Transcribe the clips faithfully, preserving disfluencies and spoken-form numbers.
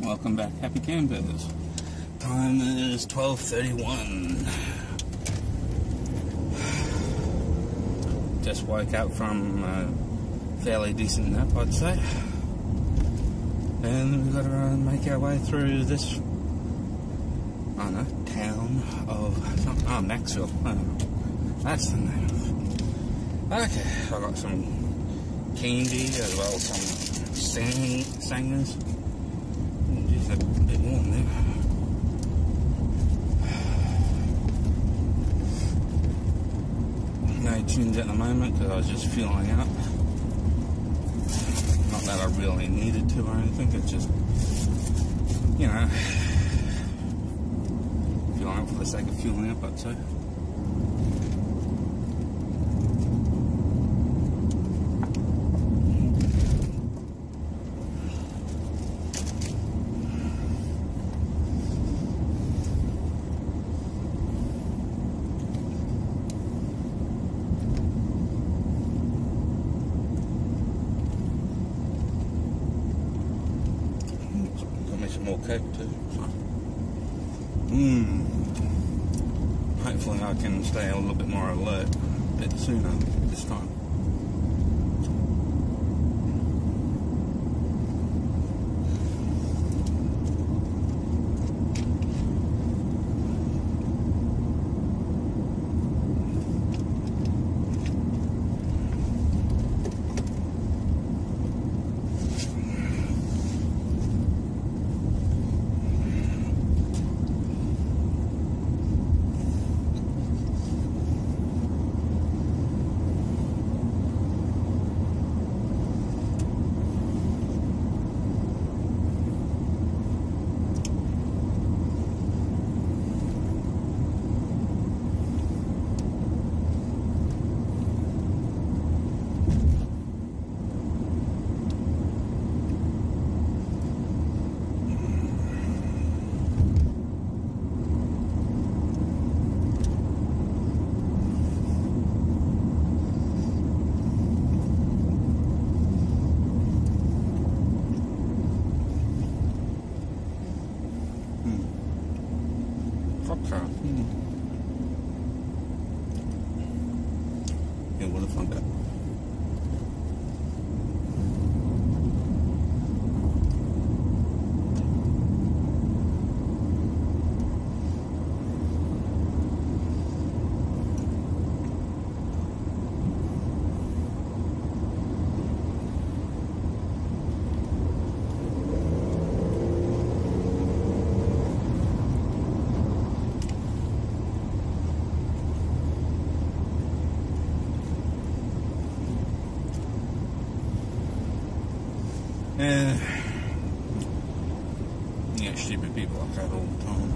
Welcome back, happy campers. Time is twelve thirty-one. Just woke up from a fairly decent nap, I'd say. And we've got to uh, make our way through this, I don't know, town of, oh, Maxwell. Oh, that's the name. Okay, I got some candy as well as some sang sangers. Just a bit warm there. No tunes at the moment because I was just fueling up. Not that I really needed to or anything, it's just, you know, fueling up for the sake of fueling up, I'd say. Some more cake too. Mmm. Hopefully I can stay a little bit more alert a bit sooner this time. Yeah, what a fun guy. Yeah, yeah, stupid people like that all the time.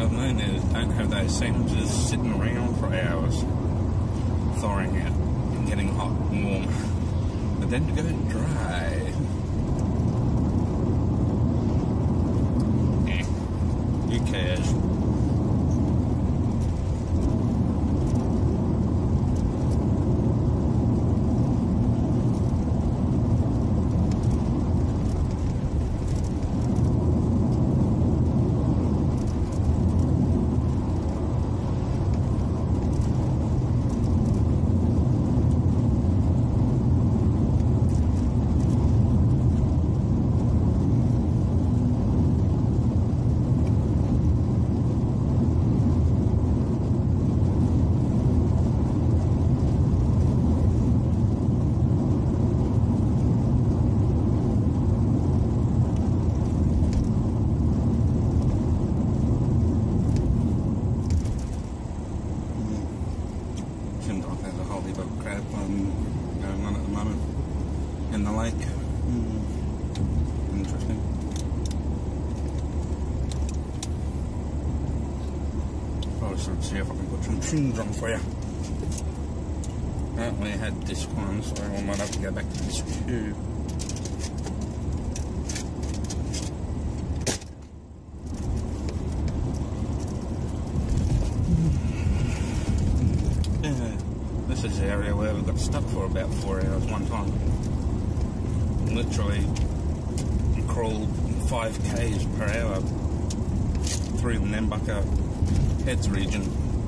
I've known is don't have those sandwiches sitting around for hours, thawing out and getting hot and warm, but then to go dry. Eh, who cares? In the lake. Mm. Interesting. Probably should see if I can put some tunes on for you. Oh, we had this one, so I might have to go back to this tube. Yeah, this is the area where we got stuck for about four hours one time. Literally crawled five k's per hour through the Nambucca Heads region.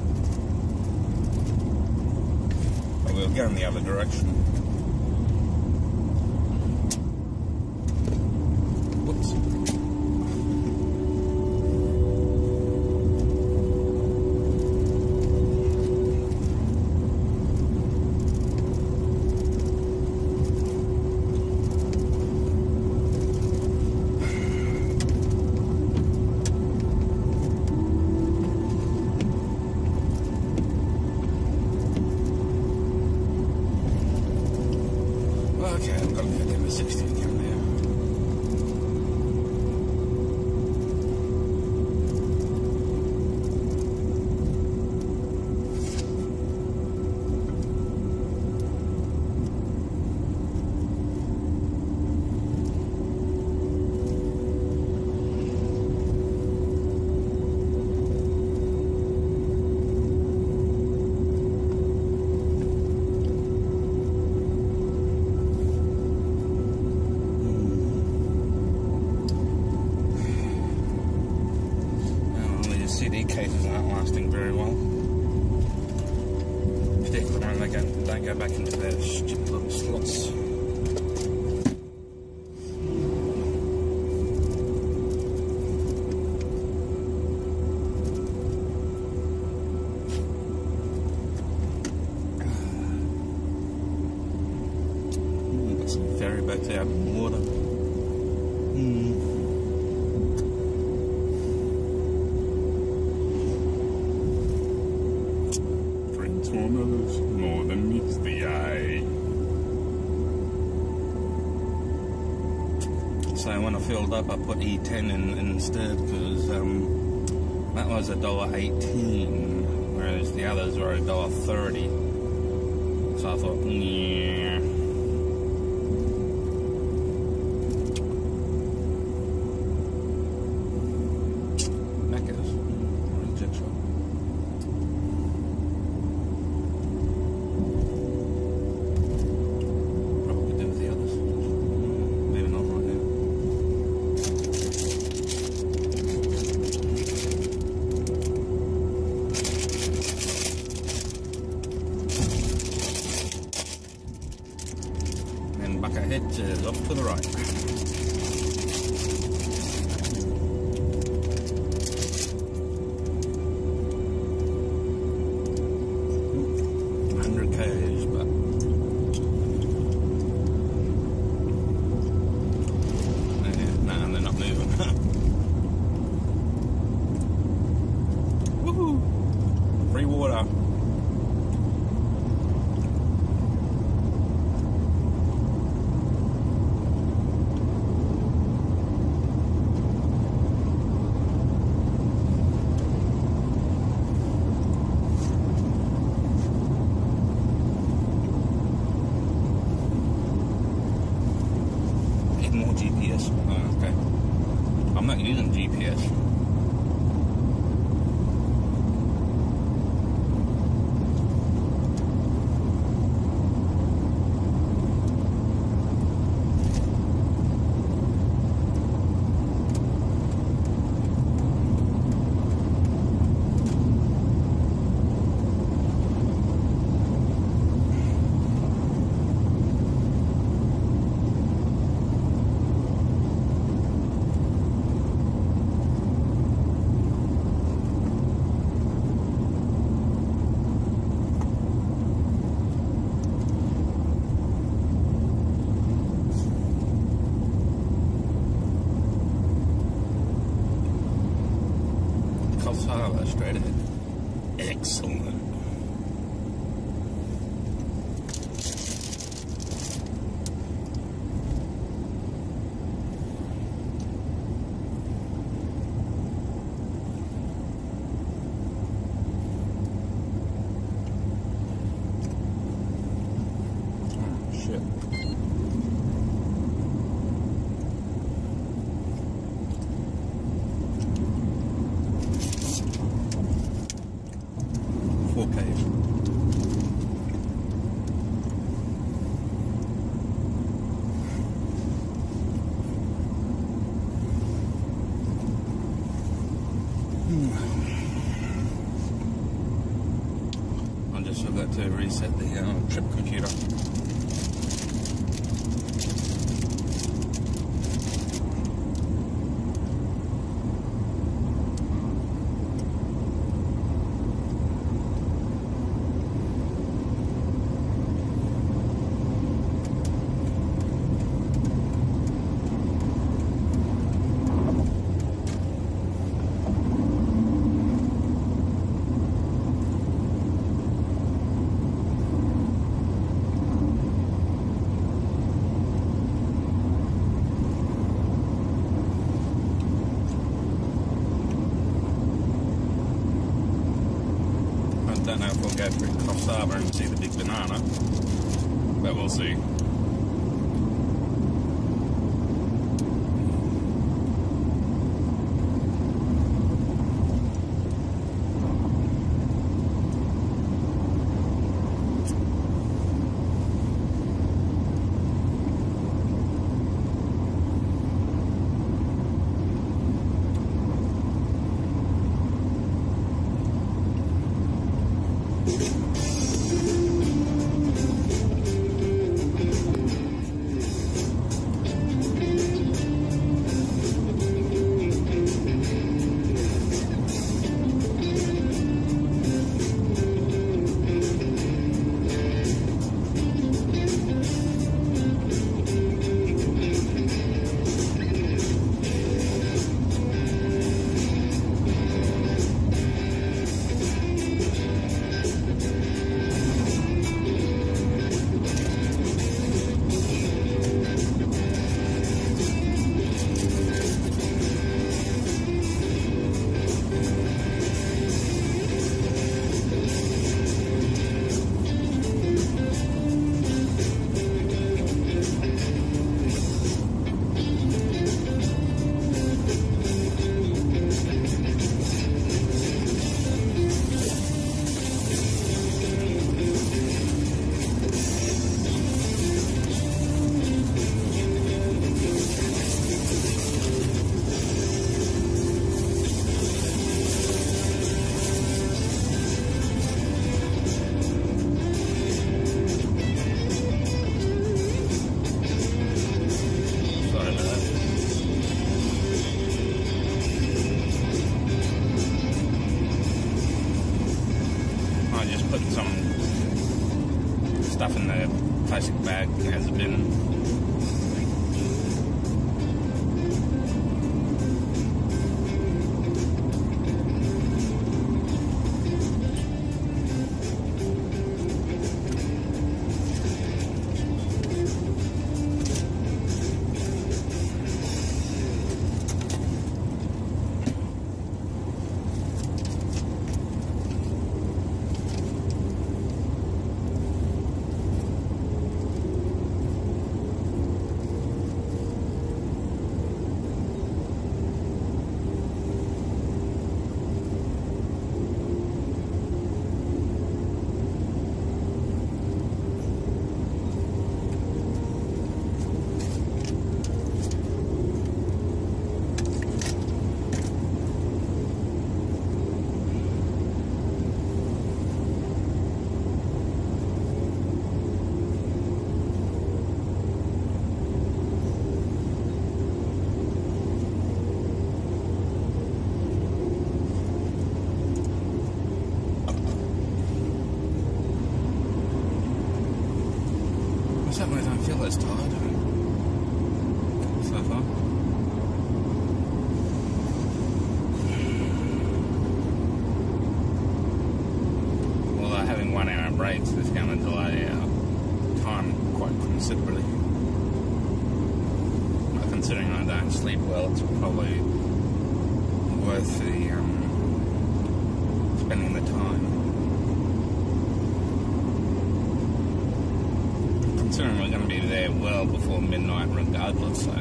But we were going the other direction. Whoops. Okay, I've got to get down to sixty again now. C D cases aren't lasting very well, particularly when they go, don't go back into their stupid little slots. We've got some ferry boats out in the water. Mm. More than meets the eye. So when I filled up, I put E ten in instead because um, that was a dollar eighteen, whereas the others were a dollar thirty. So I thought, yeah. Macca's, jet shop. Head is off to the right. one hundred k's, but nah, they're not moving. Woohoo! Free water. more G P S. Oh, okay. I'm not using G P S. Harbour straight ahead. Excellent. Oh, shit. four K. I just forgot to reset the uh, trip computer. Don't know if we'll go through Coffs Harbour and see the big banana, but we'll see. states is going to delay our time quite considerably. But considering I don't sleep well, it's probably worth the um, spending the time. Considering we're going to be there well before midnight regardless, so.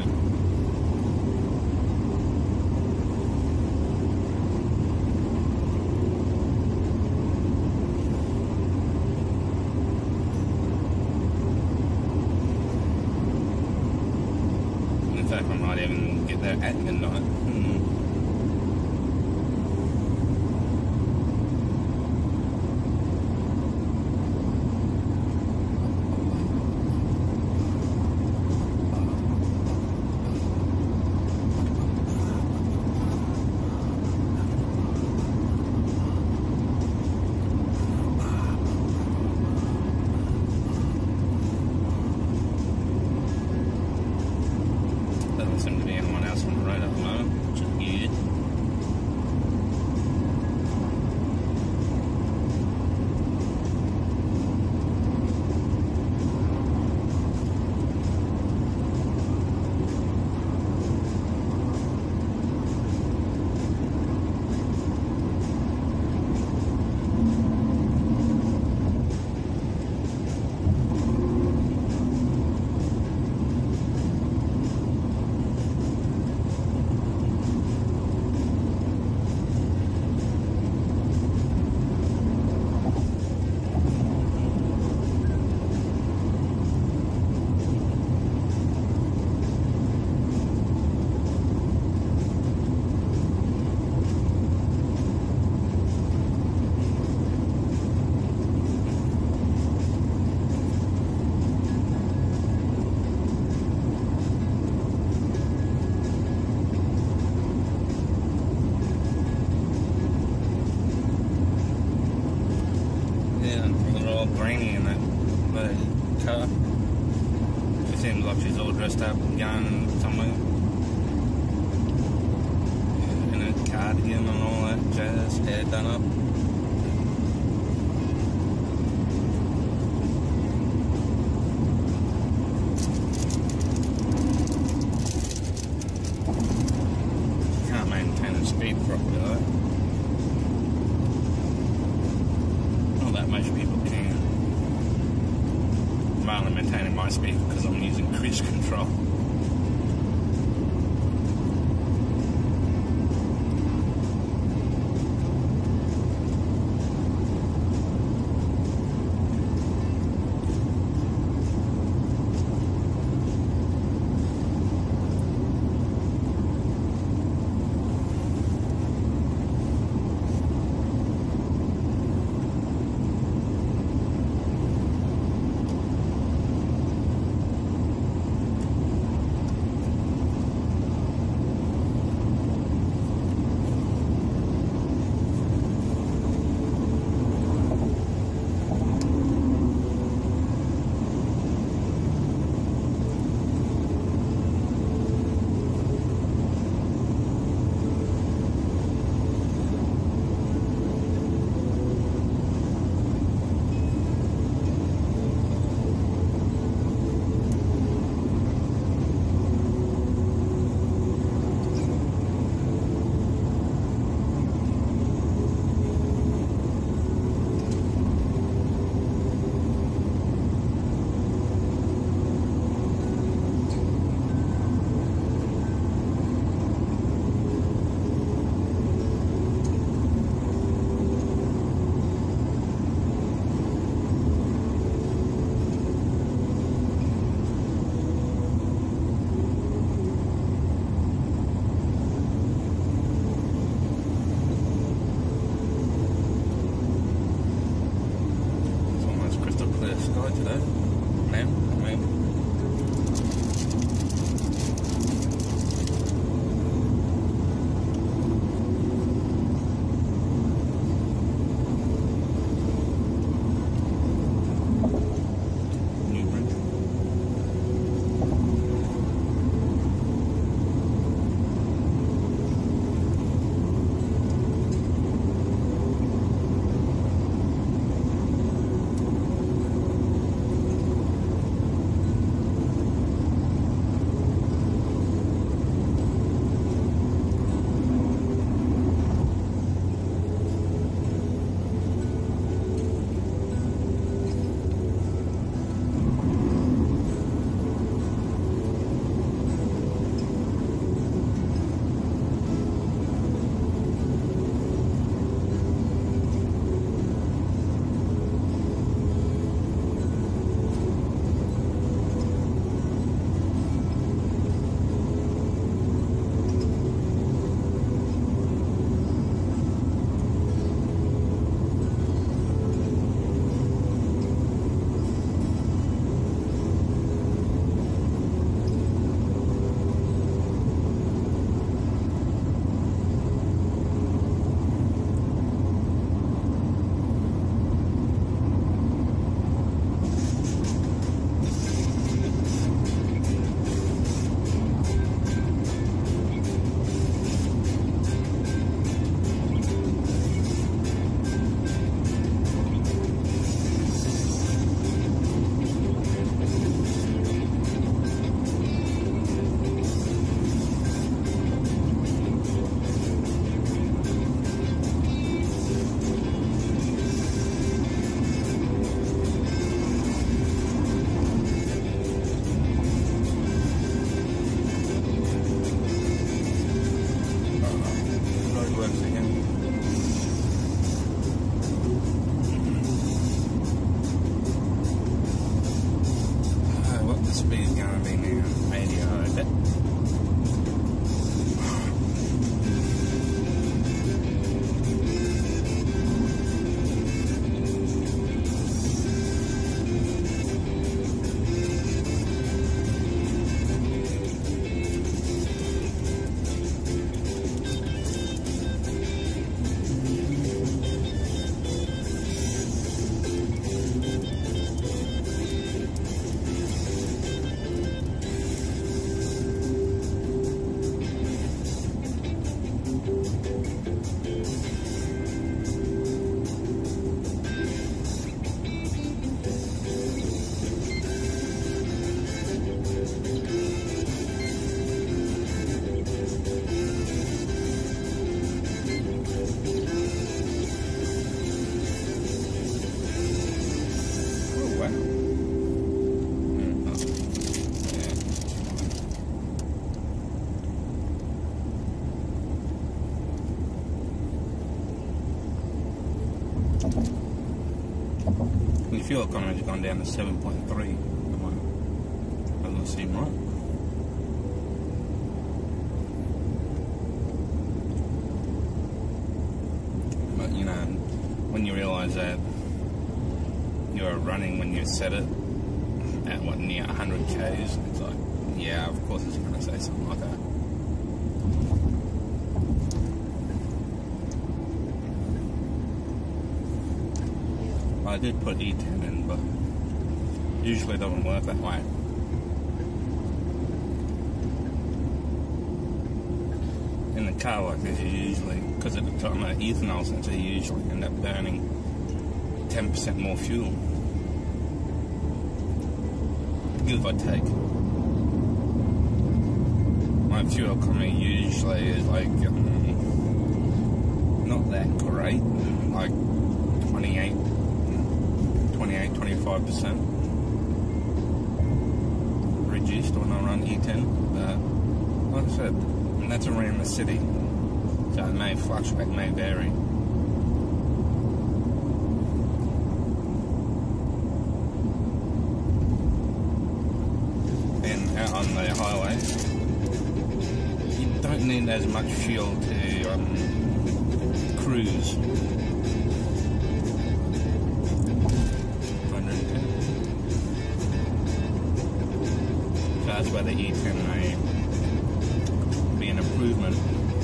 In fact, I might even get there at midnight. Hmm. Doesn't seem to be anyone else on the road at the moment, which is good. Granny in that bloody car. She seems like she's all dressed up and going somewhere. In a cardigan and all that jazz, hair done up. She can't maintain her speed properly though. Not that most people can. I'm only maintaining my speed because I'm using cruise control. fuel economy has gone down to seven point three at the moment. Doesn't seem right. But you know, when you realise that you're running when you set it at what, near one hundred Ks, it's like, yeah, of course it's going to say something like that. I did put E ten in, but usually it doesn't work that way. In the car like this, you usually, because at the time of ethanol sensor, you usually end up burning ten percent more fuel. Give or take. My fuel economy usually is like um, not that great, like twenty-eight, twenty-eight, twenty-five percent reduced when I run E ten. But like I said, and that's around the city, so it may fluctuate, may vary. On the highway, you don't need as much fuel to um, cruise. one hundred ten. So that's where the E ten may be an improvement.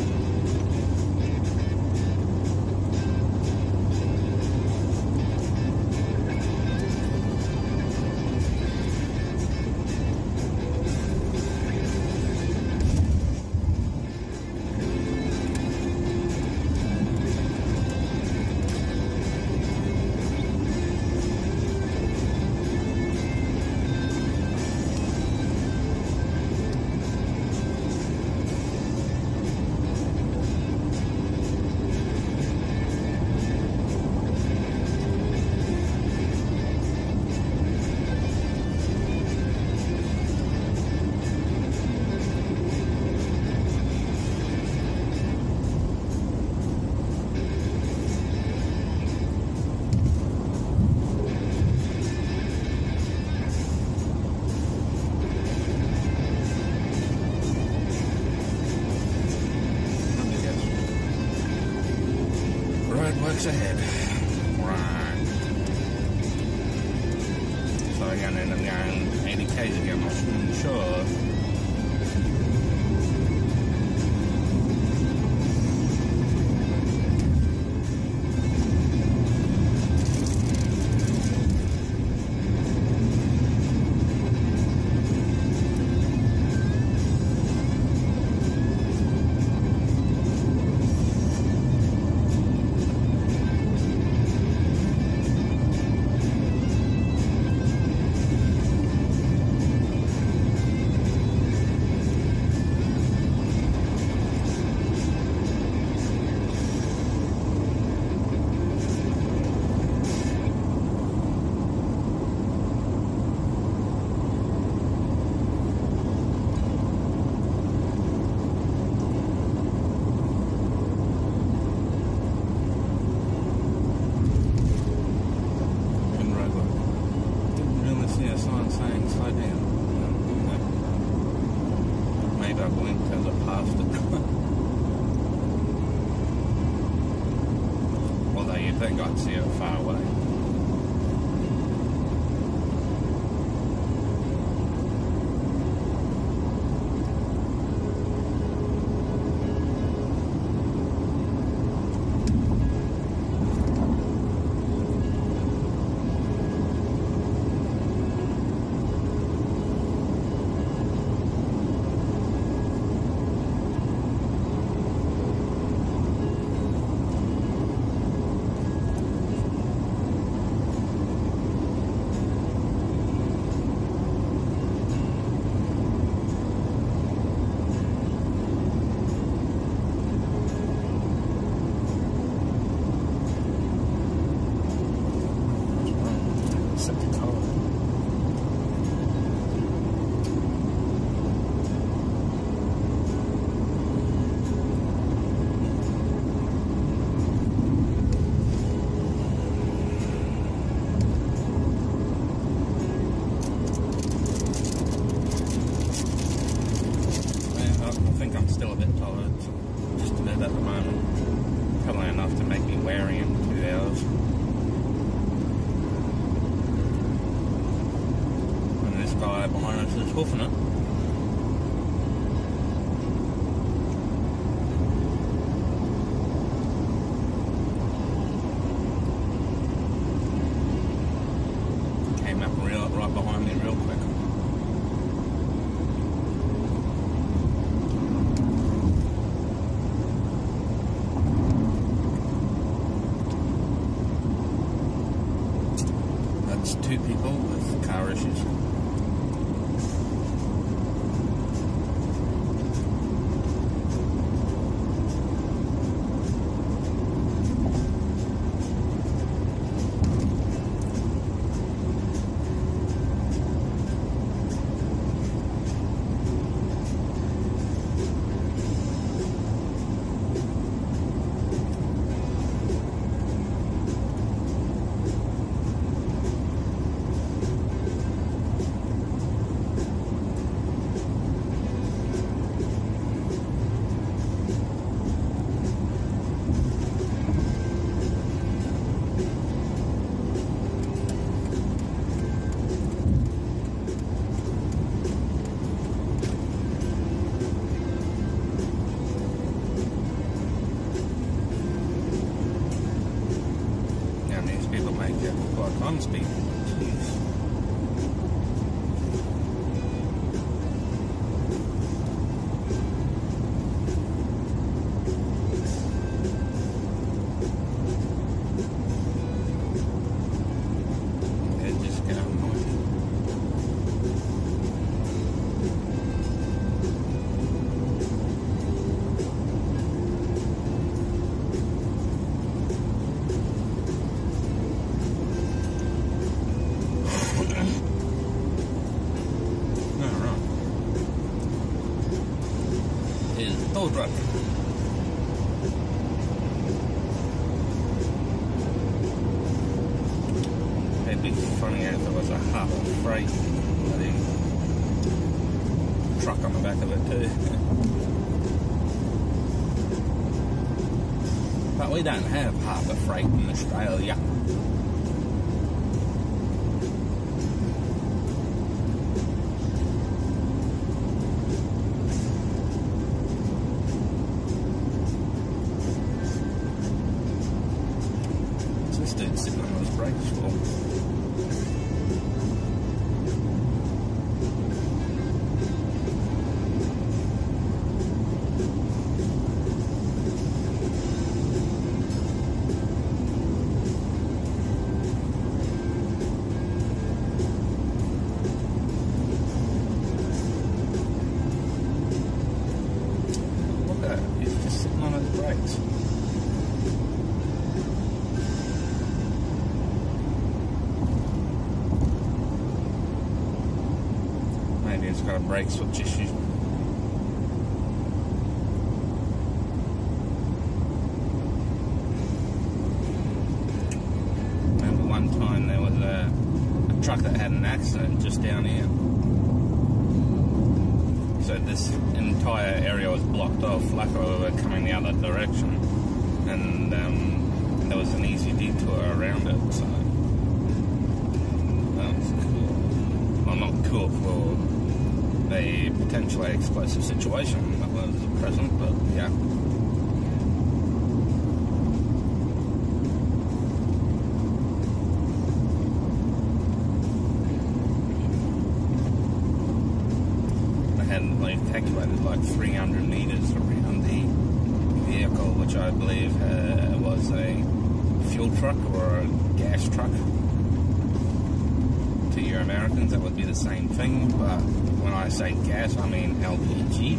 Works ahead. Right. So I'm going to end up going eighty Ks again, I'm sure. Thank God to see it far away. I think I'm still a bit tired, so just a bit at the moment. Probably enough to make me weary in two hours. And this guy behind us is hoofing it. Came up real, right behind me real quick. Two people with car issues. On speed. Jeez. It just got noisy. Tow truck. It'd be funny if there was a half a freight bloody truck on the back of it too. But we don't have half a freight in Australia. Sitting on those brakes for. Look at it, he's just sitting on those brakes. It's got a brake switch issue. Remember one time there was a, a truck that had an accident just down here. So this entire area was blocked off. Luckily we were coming the other direction, and um, there was an easy detour around it. So that was cool. Well, not cool for a potentially explosive situation that was present, but yeah. I had like calculated like three hundred meters around the vehicle, which I believe uh, was a fuel truck or a gas truck. To your Americans, that would be the same thing, but when I say gas, I mean L P G.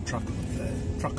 truck there. Truck.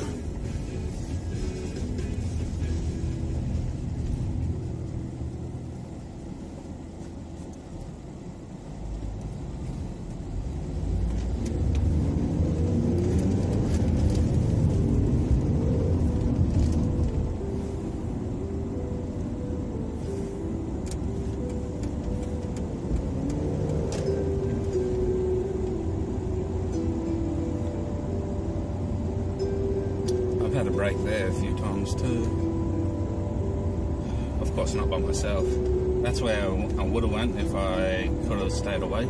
Had a break there a few times too. Of course not by myself. That's where I would have went if I could have stayed awake.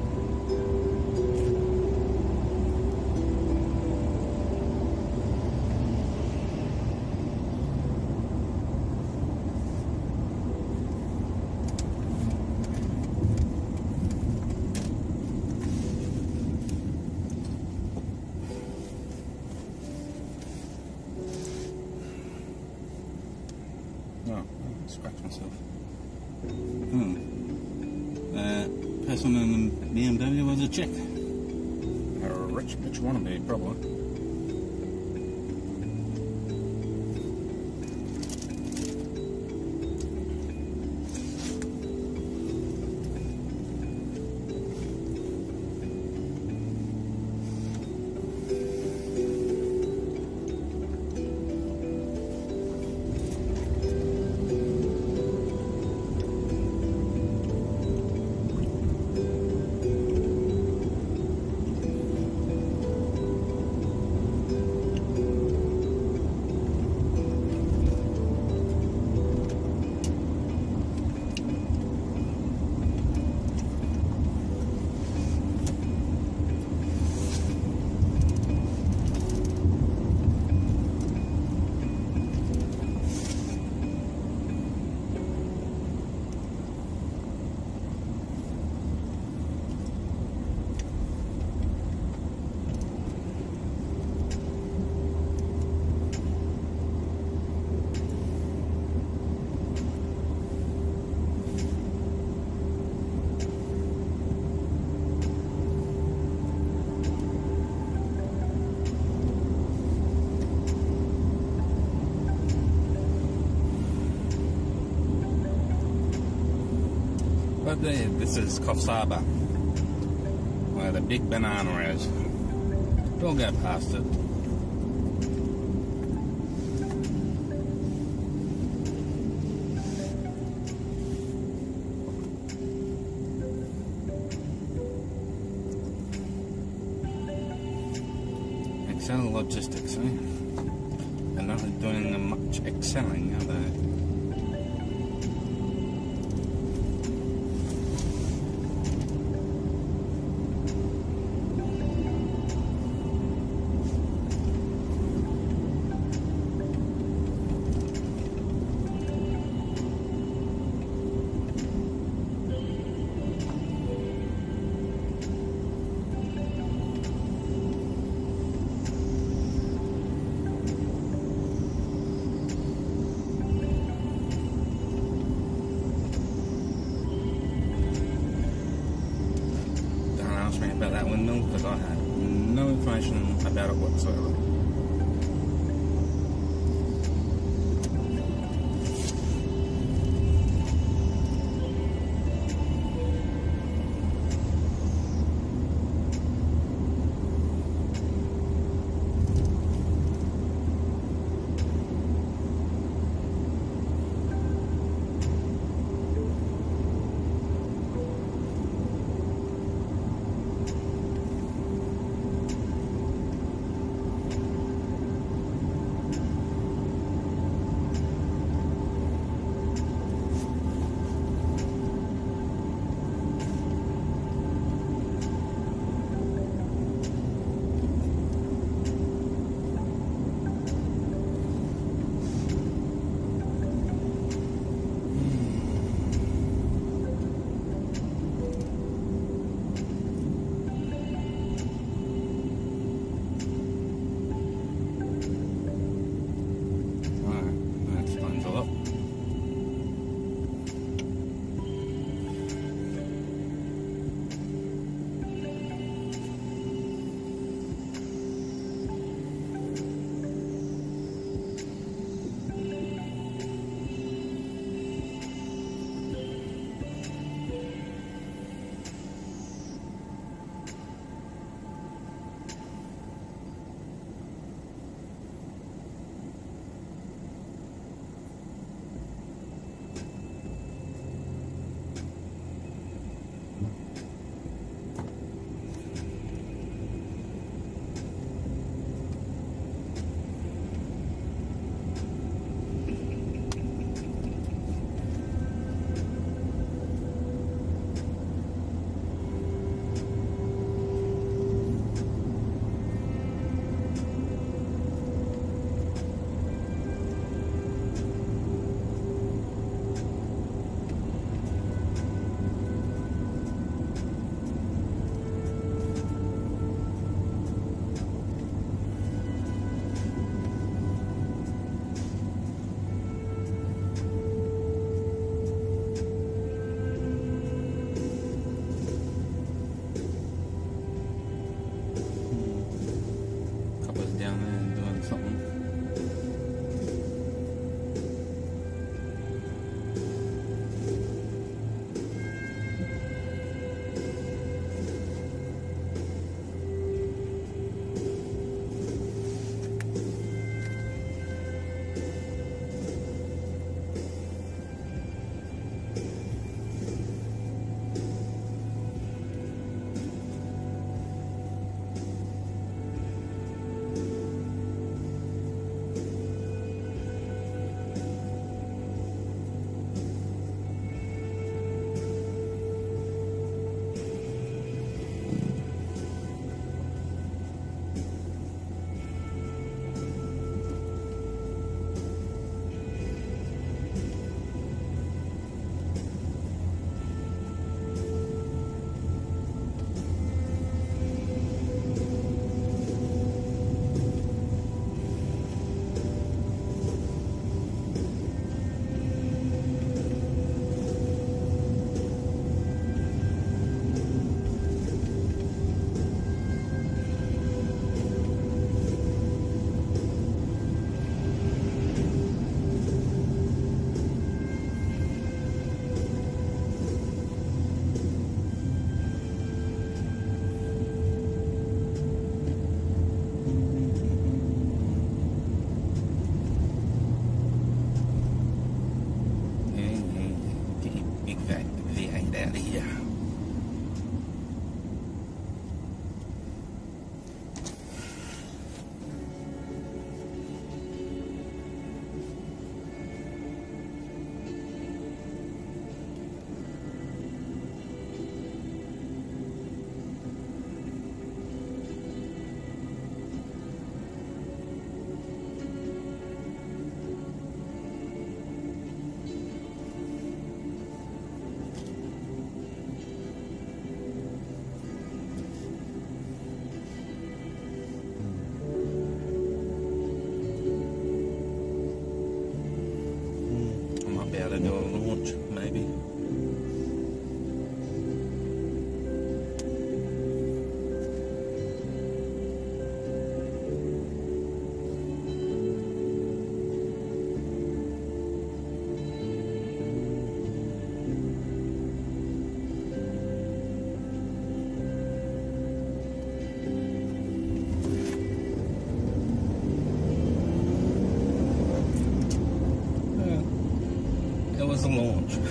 Oh, I scratched myself. Hmm. Uh, person in the B M W was a chick. A rich bitch wannabe, probably. But there, this is Coffs Harbour, where the big banana is. We'll go past it. Excel Logistics, eh? They're not doing much excelling, are they? Me about that windmill because I had no information about it whatsoever.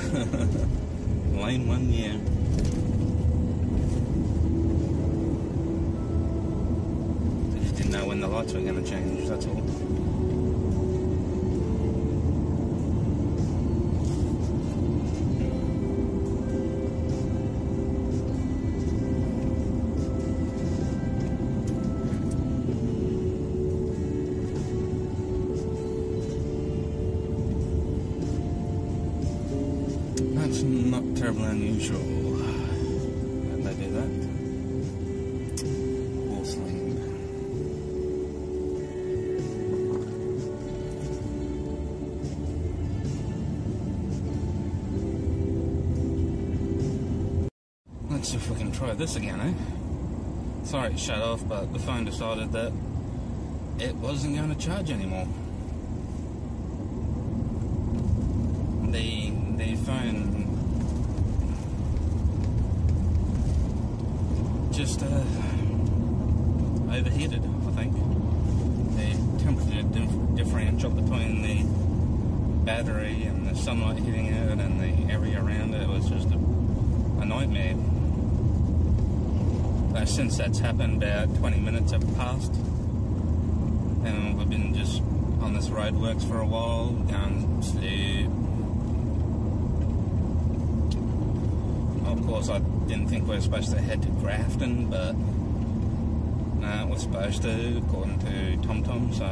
Lane one, yeah. I just didn't know when the lights were going to change, that's all. That's not terribly unusual when they do that. Porcelain. Let's see if we can try this again, eh? Sorry it shut off, but the phone decided that it wasn't going to charge anymore. The the phone just uh, overheated, I think. The temperature dif differential between the battery and the sunlight hitting it and the area around it was just a, a nightmare. Uh, since that's happened, about twenty minutes have passed, and we've been just on this roadworks for a while, going slow. Of course, I didn't think we were supposed to head to Grafton, but no, we're supposed to, according to TomTom, so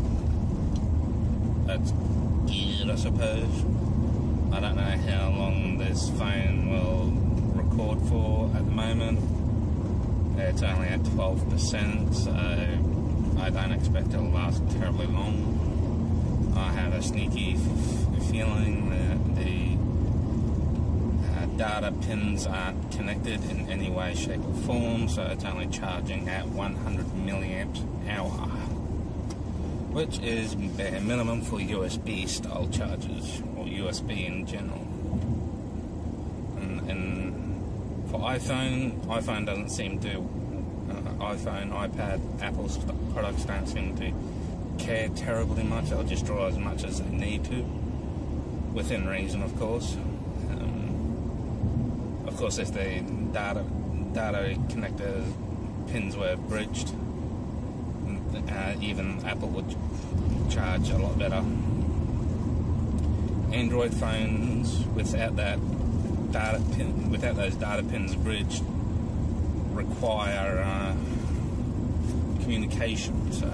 that's good, I suppose. I don't know how long this phone will record for at the moment. It's only at twelve percent, so I don't expect it'll last terribly long. I have a sneaky f feeling that the data pins aren't connected in any way, shape or form, so it's only charging at one hundred milliamps an hour, which is bare minimum for U S B style chargers, or U S B in general. And, and for iPhone, iPhone doesn't seem to, uh, iPhone, iPad, Apple's products don't seem to care terribly much. They'll just draw as much as they need to, within reason, of course. Of course, if the data data connector pins were bridged, uh, even Apple would charge a lot better. Android phones without that data pin, without those data pins bridged, require uh, communication. So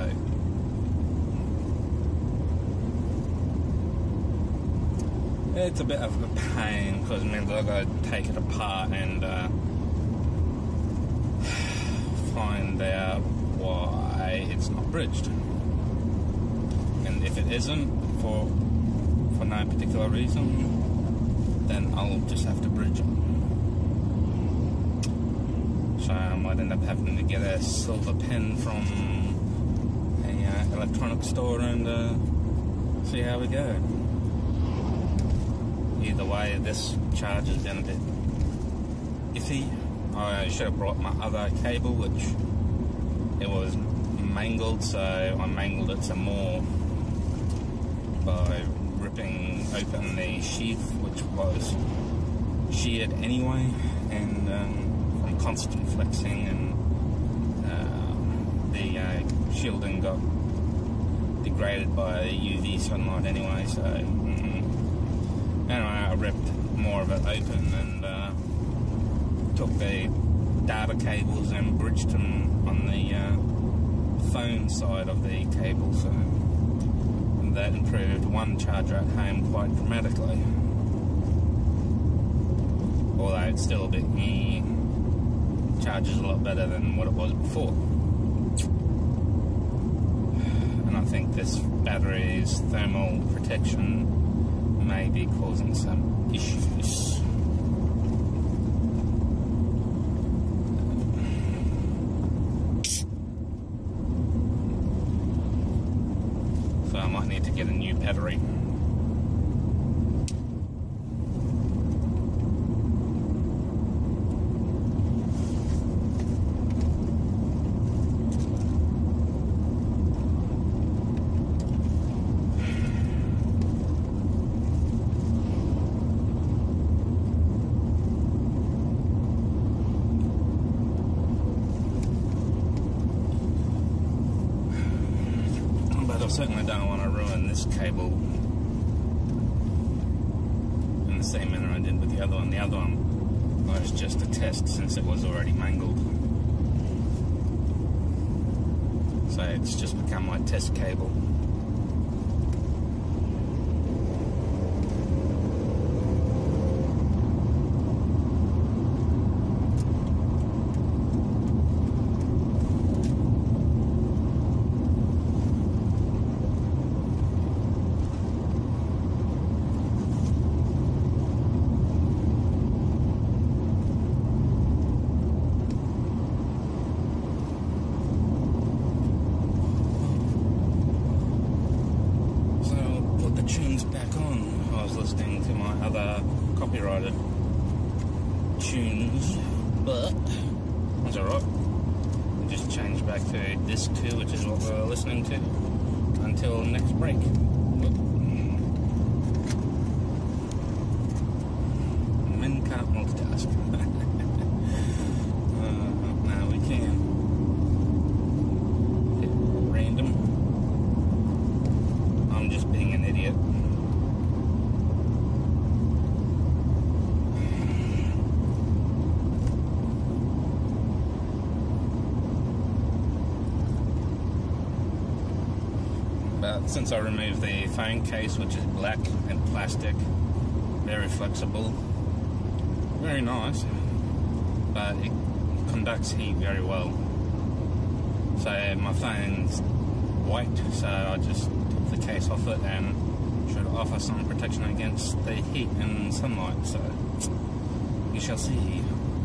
it's a bit of a pain because it means I've got to take it apart and uh, find out why it's not bridged. And if it isn't, for for no particular reason, then I'll just have to bridge it. So I might end up having to get a silver pen from a uh, electronic store and uh, see how we go. Either way, this charge has been a bit iffy. I should have brought my other cable, which it was mangled, so I mangled it some more by ripping open the sheath, which was sheared anyway, and um, from constant flexing, and uh, the uh, shielding got degraded by U V sunlight anyway, so mm, anyway, I ripped more of it open and uh, took the data cables and bridged them on the uh, phone side of the cable, so that improved one charger at home quite dramatically. Although it's still a bit eh, charges a lot better than what it was before. And I think this battery's thermal protection may be causing some issues. So I might need to get a new battery. certainly don't want to ruin this cable in the same manner I did with the other one. The other one was just a test since it was already mangled. So it's just become my test cable. Copyrighted tunes, but that's alright. We'll just change back to disc two, which is what we're listening to, until next break. Men can't multitask. uh, now we can. Hit random. I'm just being an idiot. Since I removed the phone case, which is black and plastic, very flexible, very nice, but it conducts heat very well. So my phone's white, so I just took the case off it and should offer some protection against the heat and sunlight, so you shall see.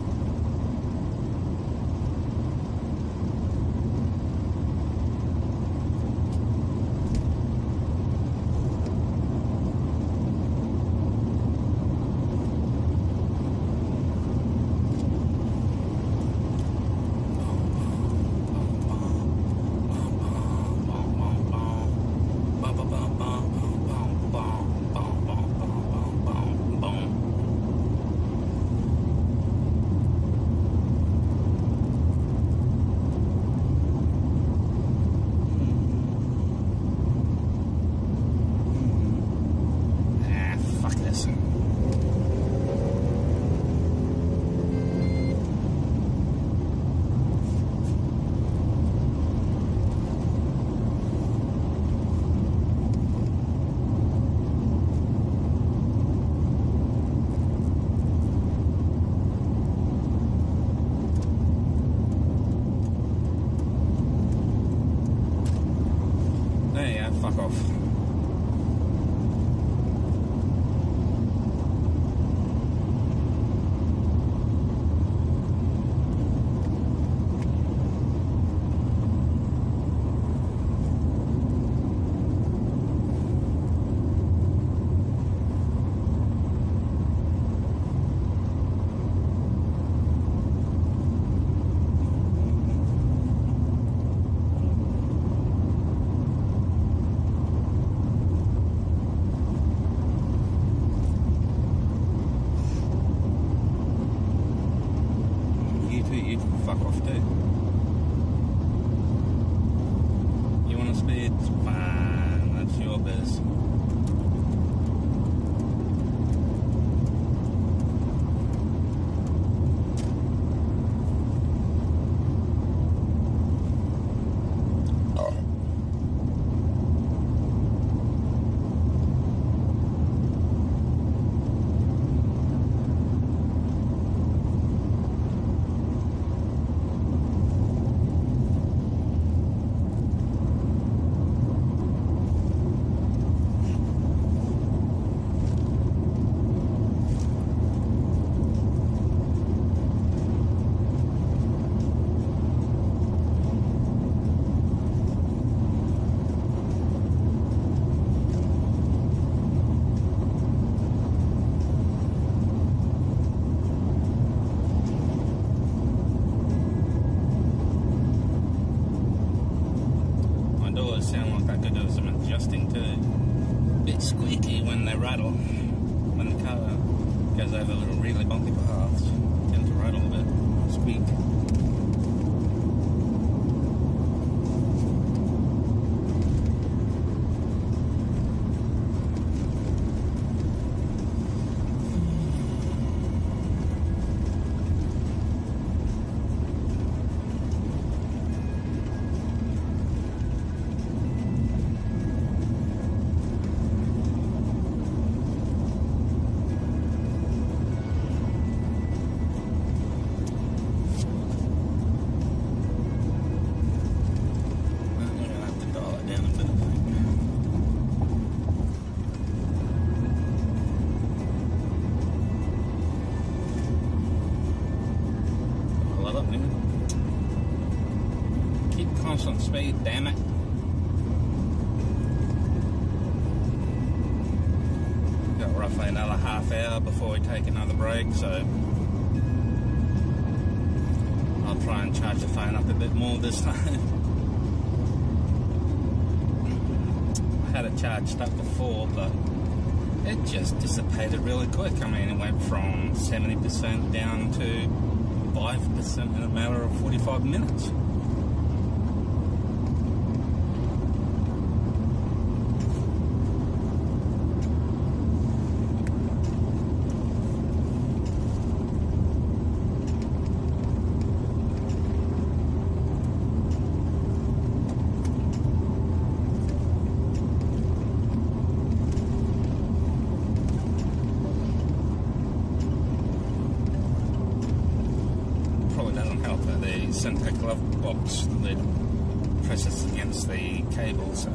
Fuck off. Fuck off, dude. You want to speed? Fine, that's your biz. Squeaky when they rattle. When the car goes over little really bumpy paths, tend to rattle a bit, squeak. well up there. Keep constant speed, damn it. Got roughly another half hour before we take another break, so I'll try and charge the phone up a bit more this time. I had it charged up before, but it just dissipated really quick. I mean, it went from seventy percent down to five percent in a matter of forty-five minutes. Center glove box lid presses against the cable, so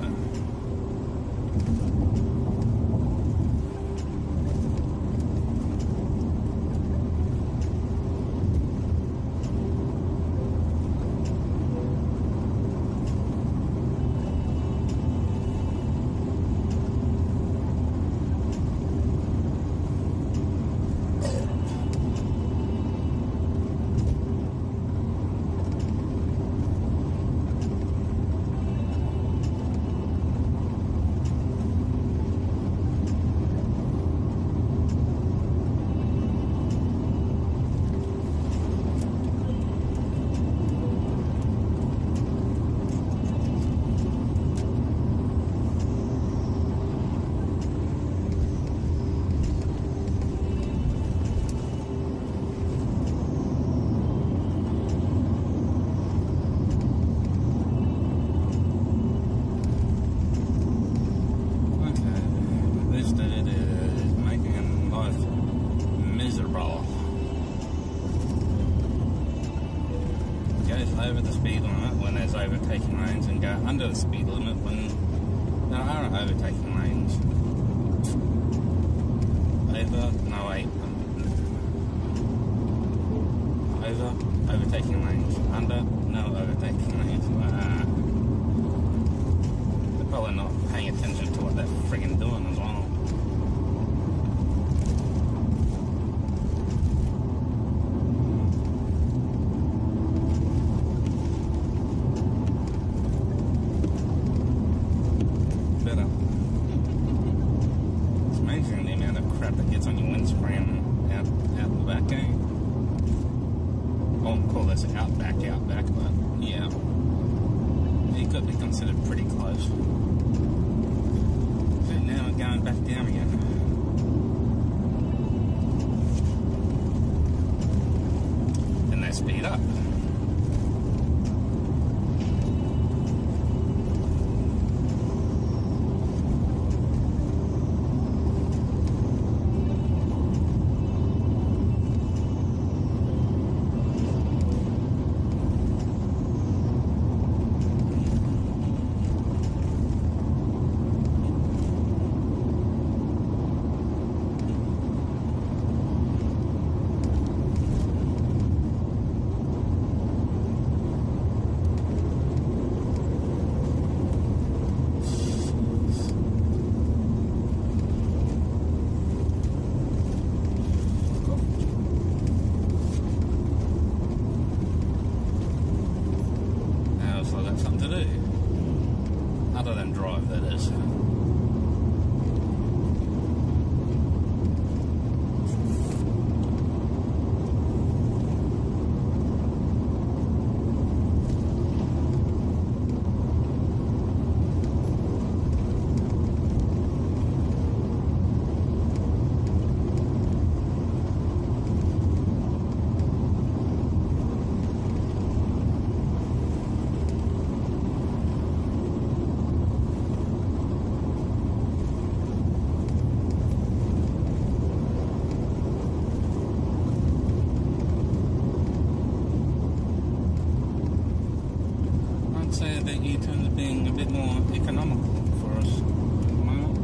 over the speed limit when there's overtaking lanes and go under the speed limit when there are overtaking lanes. Over, no wait. Over, overtaking lanes. Under, no overtaking lanes. Uh, they're probably not paying attention to what they're friggin' doing as well. Outback, outback, but yeah, it could be considered pretty close. But now we're going back down again. And they speed up. Something to do, other than drive, that is. Say that U-turns are being a bit more economical for us at the moment.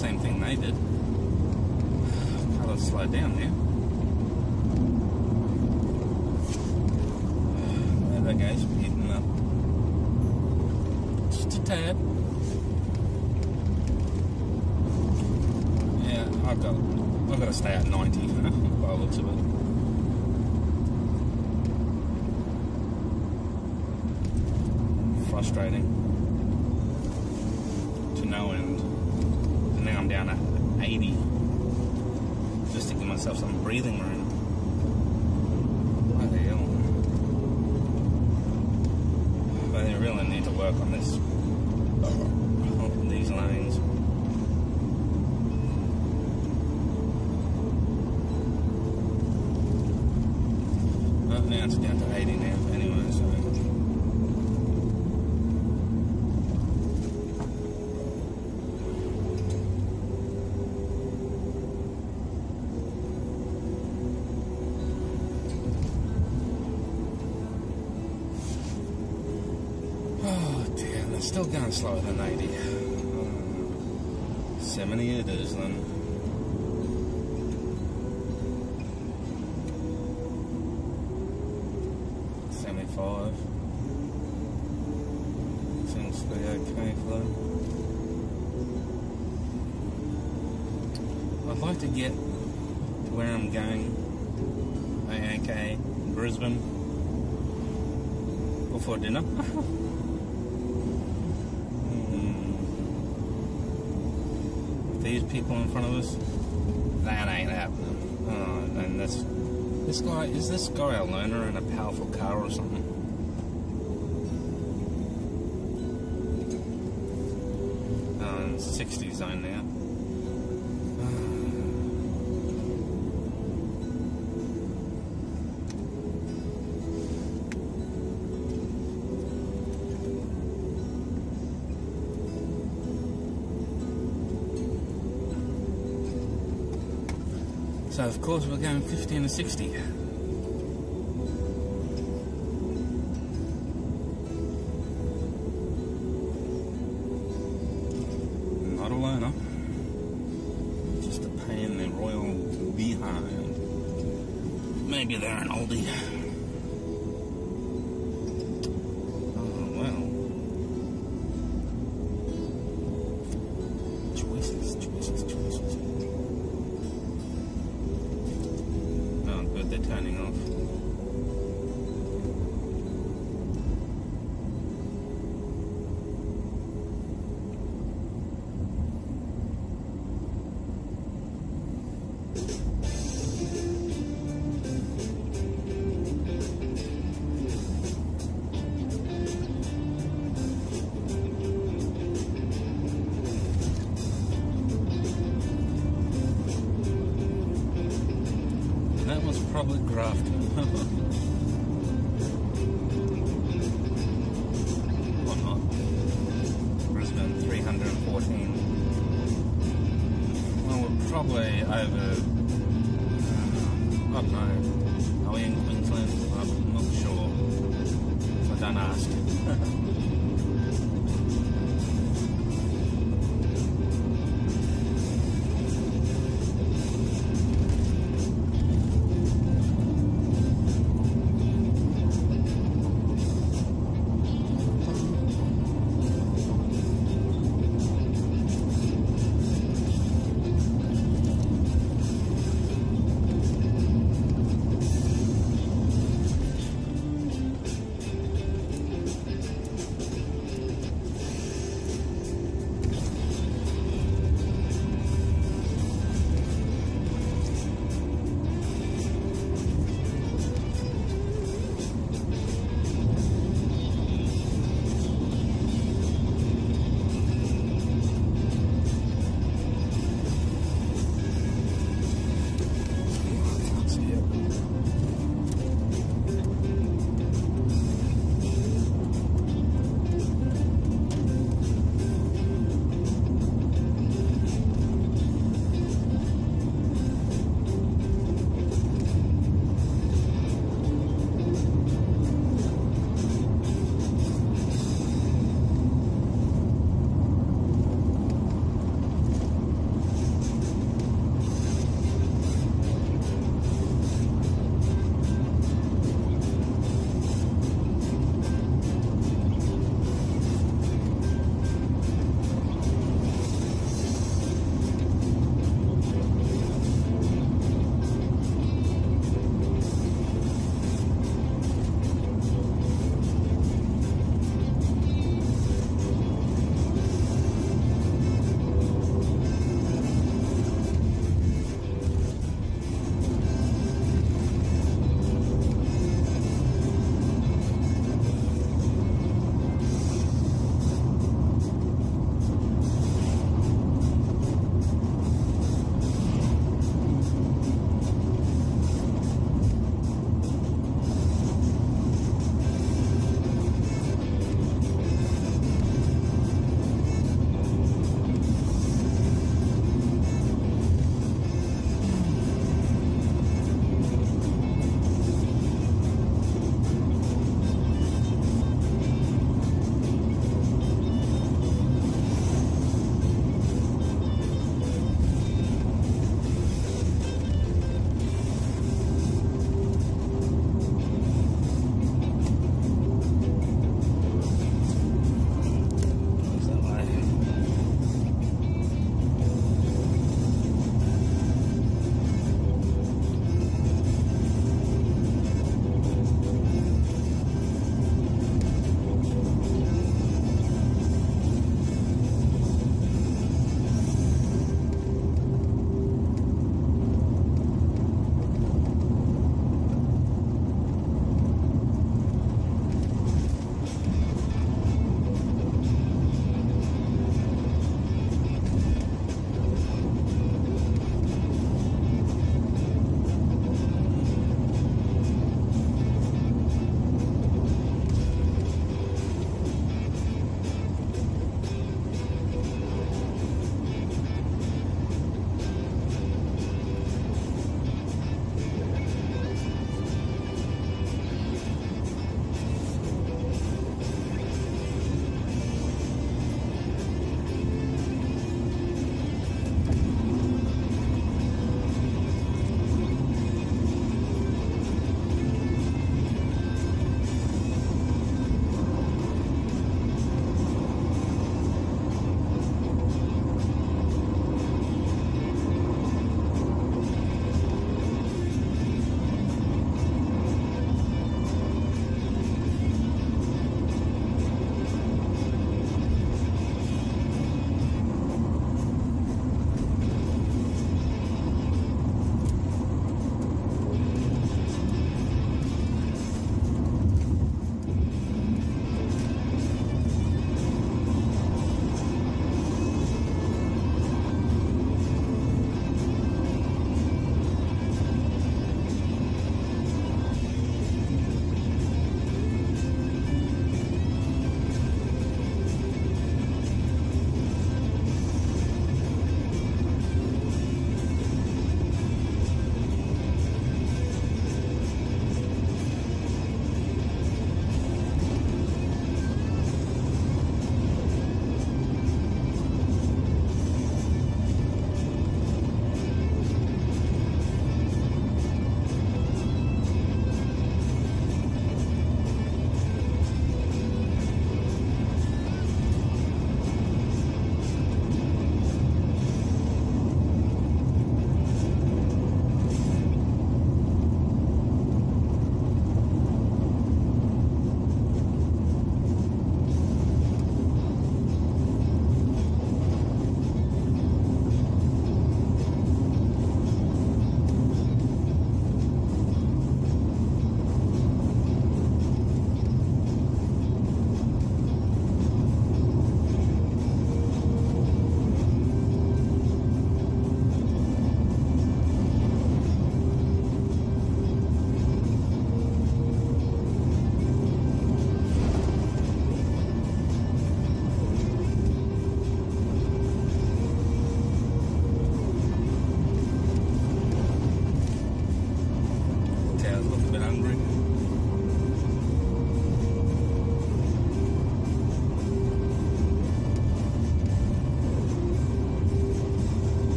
same thing they did. I'll slow down now. There that goes, hitting up. Just a tad. Yeah, I've got, I've got to stay at ninety by the looks of it. Frustrating to no end. And now I'm down at eighty. Just to give myself some breathing room. What the hell? But I really need to work on this. On these lanes. Oh, now it's down to eighty now anyway, so. Still going slower than eighty. Um, seventy it is then. seventy-five. Seems to be okay for them. I'd like to get to where I'm going, aka Brisbane, before dinner. These people in front of us, that ain't happening. Oh, and this, this guy, is this guy a loner in a powerful car or something? Oh, sixty zone now. So of course we're going fifty and a sixty. Not a loner. Just a pain in the royal behind. Maybe they're an oldie. Oh well. Choices, choices, choices. They're turning off. That was probably grafted. Or not. Brisbane three hundred fourteen. Well, we're probably over, uh, I don't know, are we in Queensland? I'm not sure. So don't ask.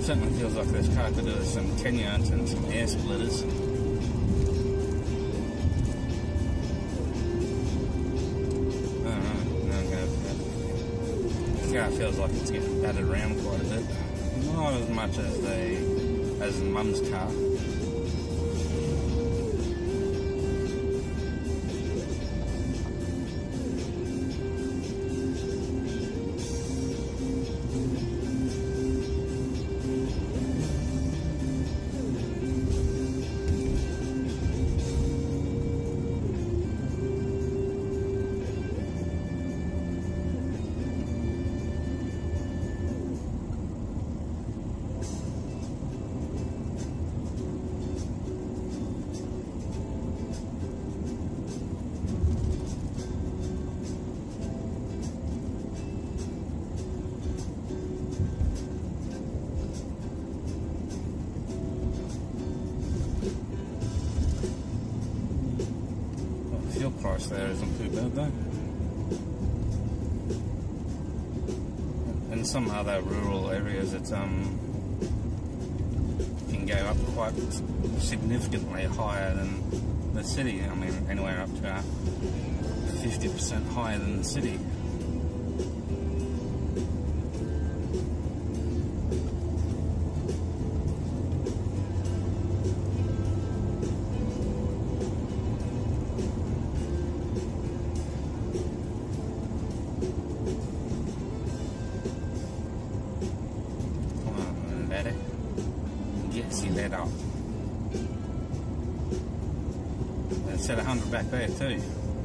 Certainly feels like this car could do some ten yards and some air splitters. I don't know. No, I'm gonna, the car feels like it's getting battered around quite a bit. Not as much as the as Mum's car. Fuel price there isn't too bad though. In some other rural areas it's um can go up quite significantly higher than the city. I mean anywhere up to fifty percent higher than the city. See that up. It said a hundred back there too.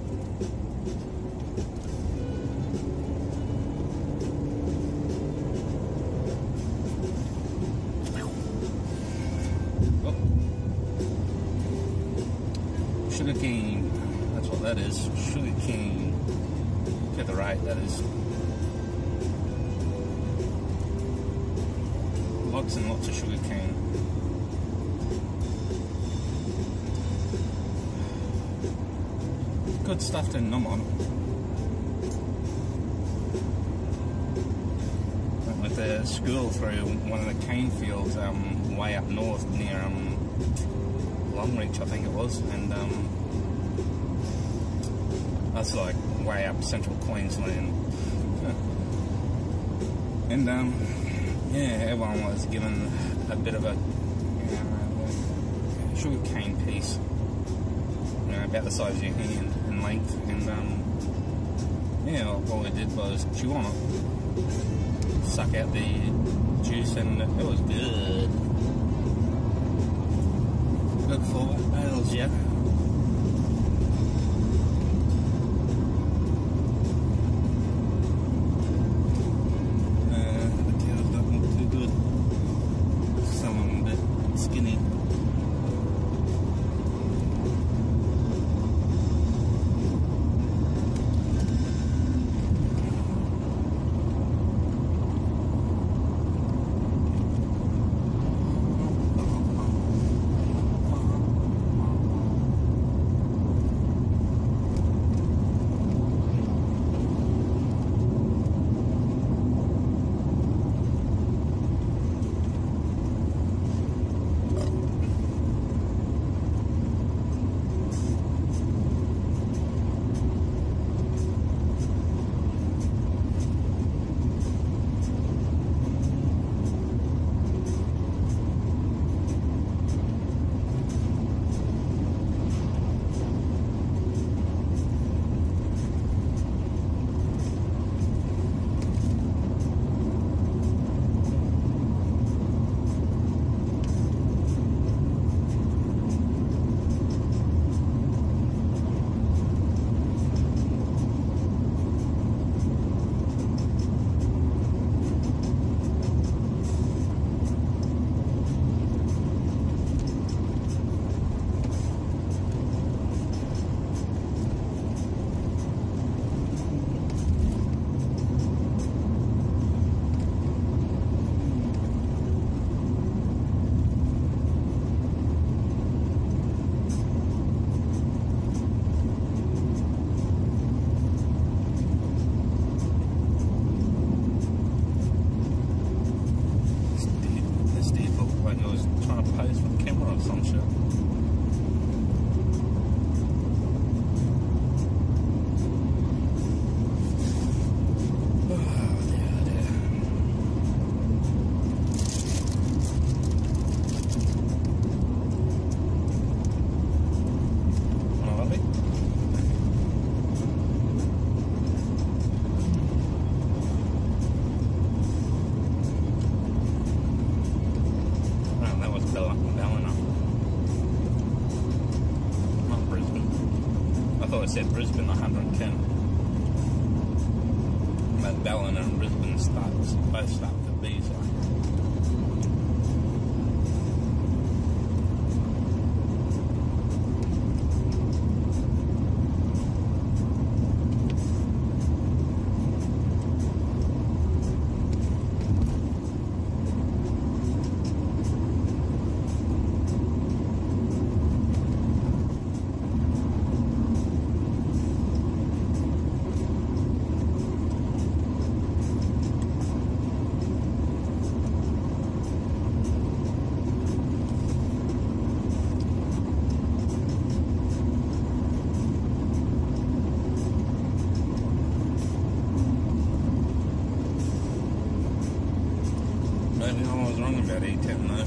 Oh. Sugar cane. That's what that is. Sugar cane. To the right, that is. Lots and lots of sugar cane. Good stuff to numb on. Went with the school through one of the cane fields um, way up north near um, Longreach, I think it was, and um, that's like way up central Queensland. And um, yeah, everyone was given a bit of a you know, sugar cane piece, you know, about the size of your hand. Length, and um, yeah, all we did was chew on it, suck out the juice, and it was good. Good for ales, yeah. Uh, the tails don't look too good. Some of them a bit skinny. like he was trying to pose for the camera or some shit. I said Brisbane one hundred ten. But Ballina and Brisbane starts, both start with a B, so. Maybe I was wrong about E ten though.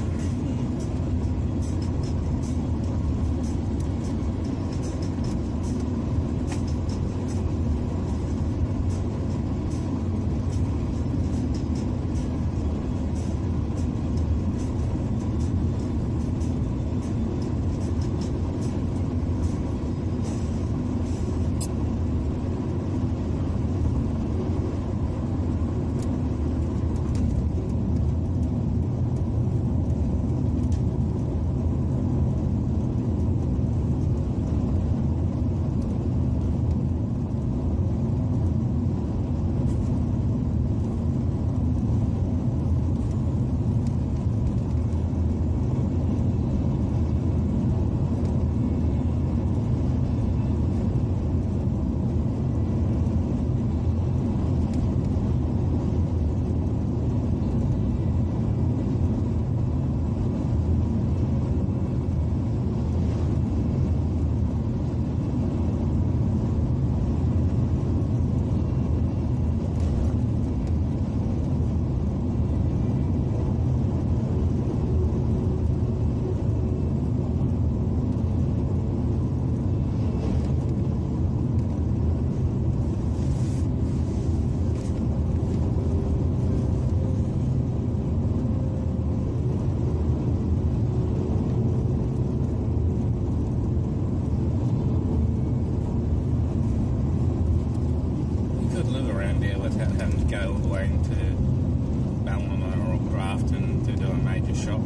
Go all the way into Ballina or Grafton to do a major shop.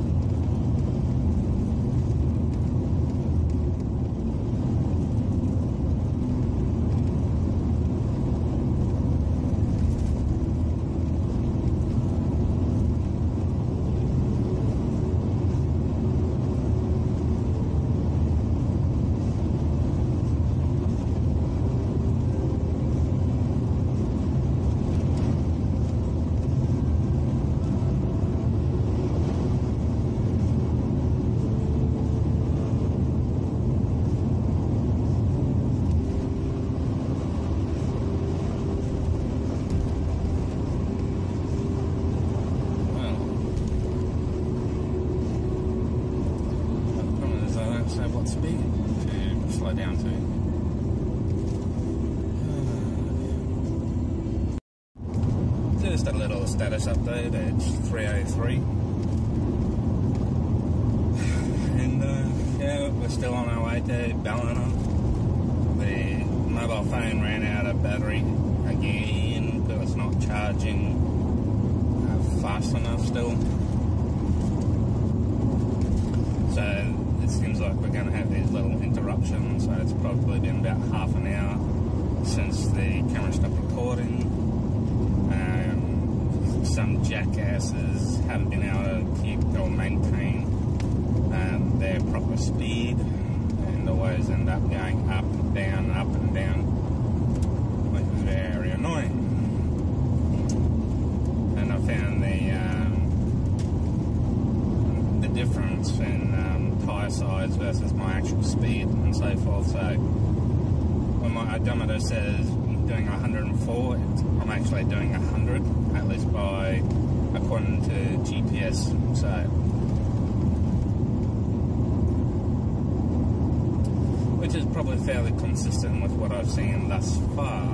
What speed to slow down to? Just a little status update. It's three oh three, and uh, yeah, we're still on our way to Ballina. The mobile phone ran out of battery again because it's not charging uh, fast enough still. So it seems like we're going to have these little interruptions, so it's probably been about half an hour since the camera stopped recording. Um, some jackasses haven't been able to keep or maintain um, their proper speed and always end up going up and down, up and down, which is very annoying. And I found the um, difference in um, tyre size versus my actual speed and so forth. So when my odometer says doing one hundred and four, I'm actually doing one hundred, at least by according to G P S. So which is probably fairly consistent with what I've seen thus far.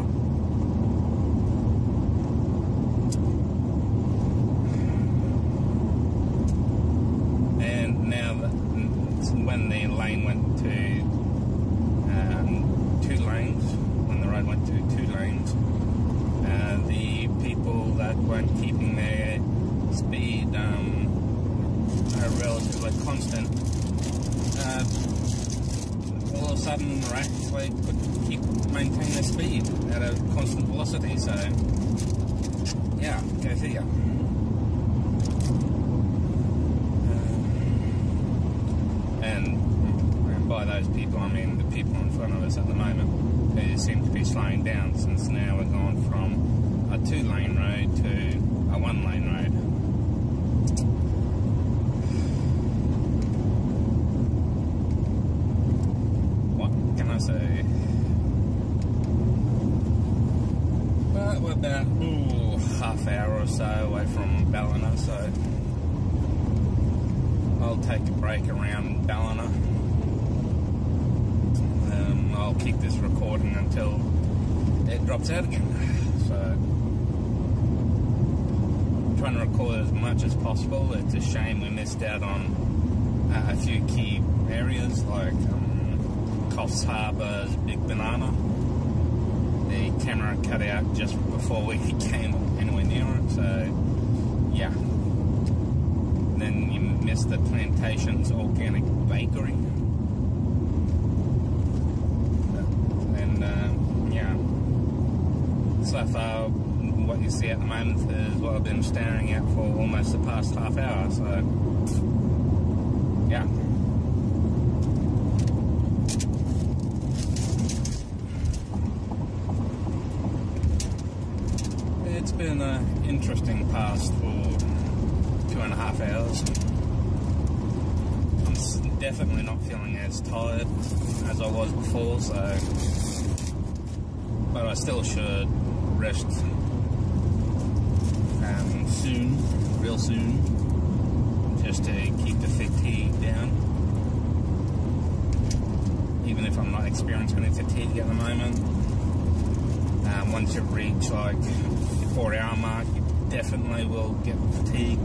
And now that when the lane went to um, two lanes, when the road went to two lanes, uh, the people that weren't keeping their speed um, uh, relatively constant, uh, all of a sudden miraculously could keep maintain their speed at a constant velocity. So yeah, go figure. Uh, and by those people, I mean the people in front of us at the moment, who seem to be slowing down, since now we're going from a two-lane road to a one-lane road. So, well, we're about ooh, half hour or so away from Ballina, so I'll take a break around Ballina. Um, I'll keep this recording until it drops out again. So, I'm trying to record as much as possible. It's a shame we missed out on uh, a few key areas like um, Coffs Harbour's Big Banana. The camera cut out just before we came anywhere near it, so yeah. And then you missed the Plantations Organic Bakery. And uh, yeah, so far what you see at the moment is what I've been staring at for almost the past half hour, so yeah. It's been an interesting past for two and a half hours. I'm definitely not feeling as tired as I was before, so but I still should rest um, soon, real soon, just to keep the fatigue down. Even if I'm not experiencing any fatigue at the moment, um, once you reach like four hour mark, you definitely will get fatigued.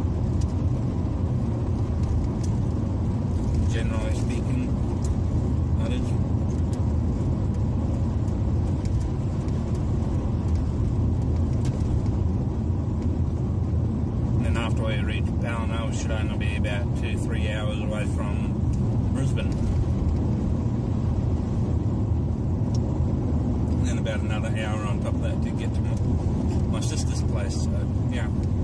Generally speaking, that is. And then after we reach Ballina, we should only be about two, three hours away from Brisbane. And then about another hour on top of that to get to my my sister's place, so yeah.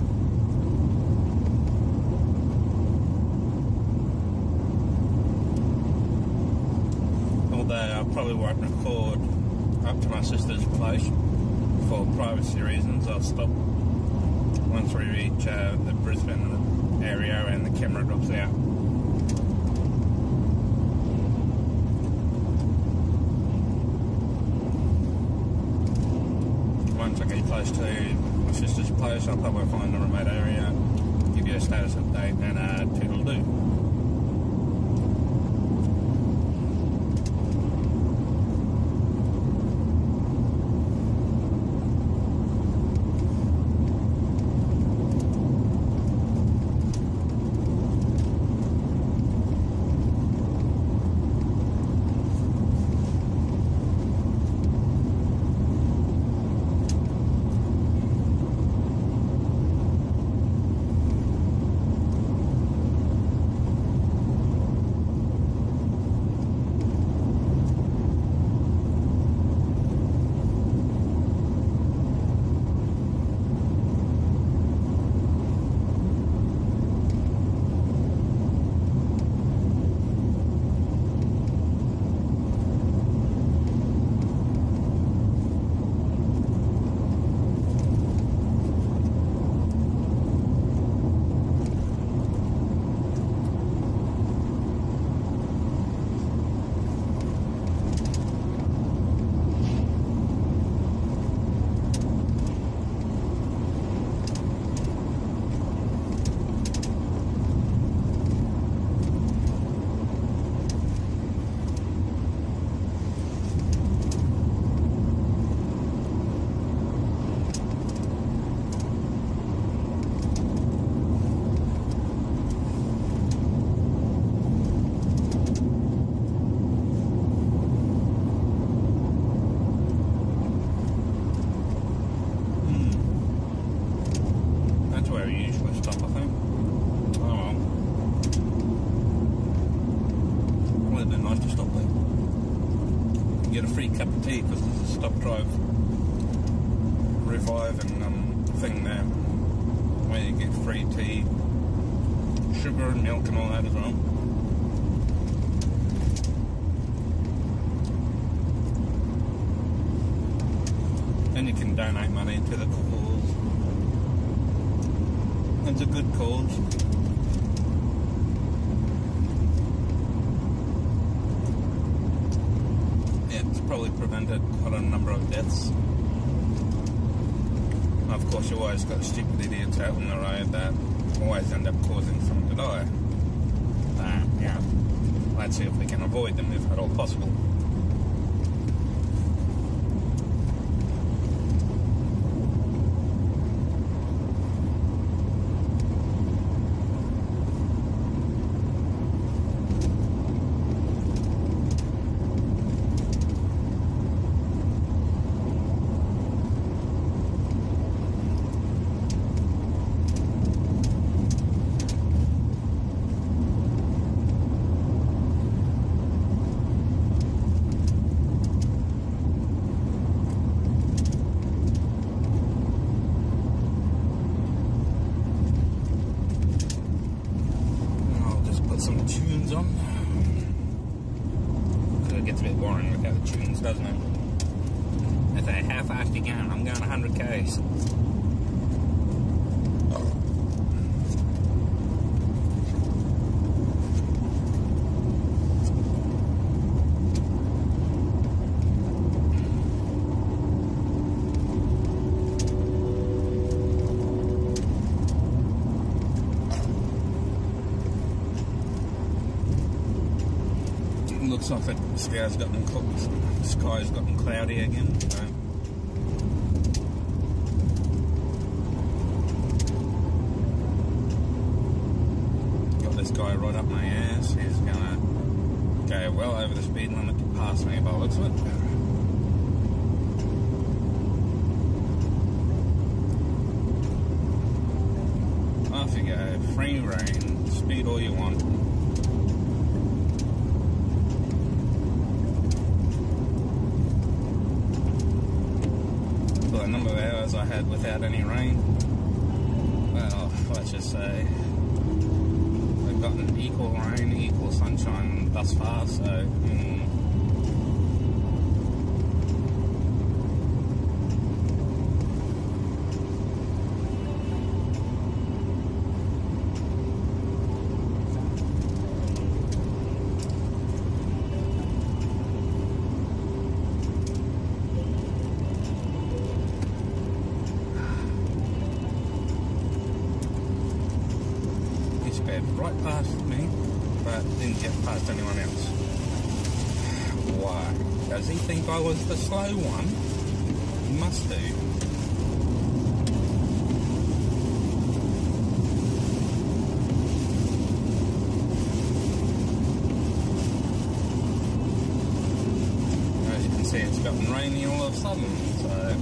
Although I probably won't record up to my sister's place for privacy reasons. I'll stop once we reach uh, the Brisbane area and the camera drops out. Once I get close to my sister's place, I'll probably find a remote area, give you a status update, and uh, toodle-doo. where we usually stop, I think. Oh well. Well, it'd be nice to stop there. Get a free cup of tea because there's a stop drive reviving um, thing there where you get free tea, sugar and milk and all that as well. And you can donate money to the cause. It's a good cause. Yeah, it's probably prevented quite a number of deaths. Of course, you always got stupid idiots out on the road that always end up causing someone to die. Uh, yeah, let's see if we can avoid them if at all possible. Some tunes on. Because it gets a bit boring without the tunes, doesn't it? I say, how fast are you going? I'm going one hundred k's. Looks like the sky's gotten the sky's gotten cloudy again. So. Got this guy right up my ass. He's gonna go well over the speed limit to pass me by the looks of it. Off you go, free reign, speed all you want. The number of hours I had without any rain, well, let's just say I've gotten equal rain, equal sunshine thus far, so mm. right past me, but didn't get past anyone else. Why? Does he think I was the slow one? He must do. As you can see, it's gotten rainy all of a sudden, so...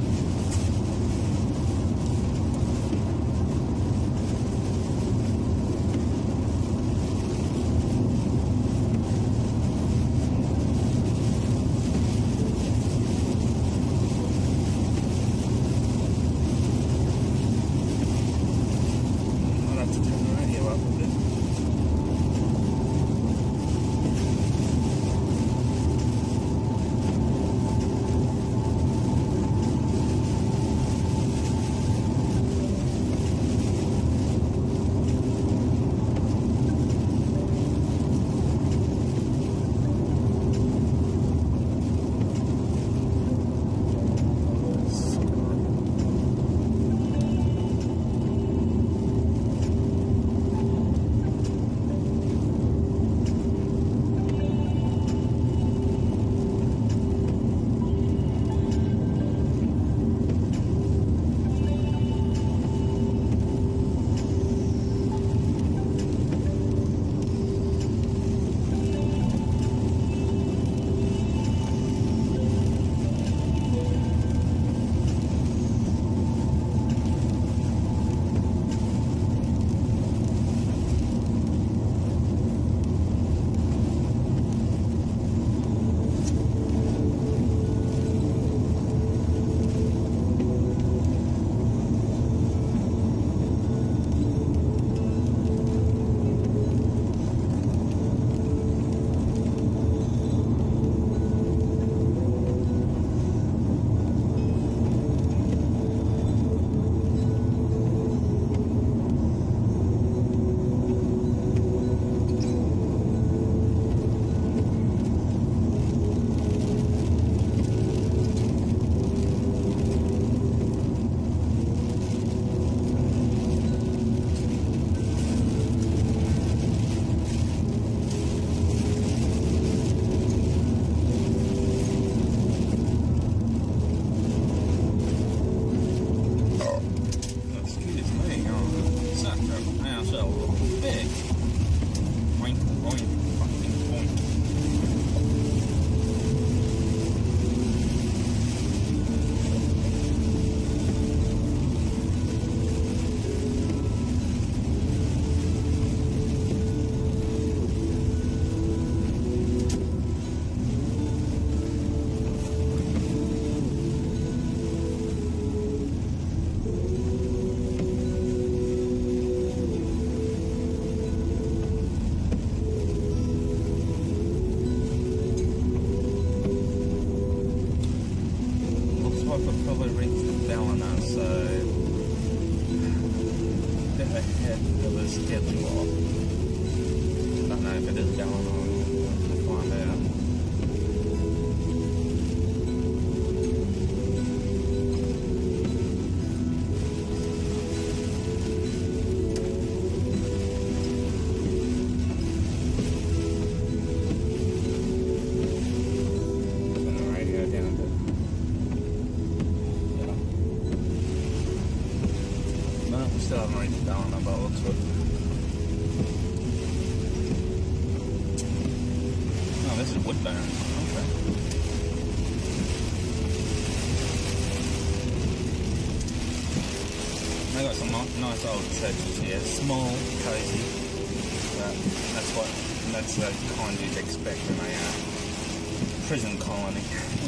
fell big. Boink, boink, fucking boink. They got some nice old churches here, small, cosy, but that's what, that's the kind you'd expect in a uh, prison colony.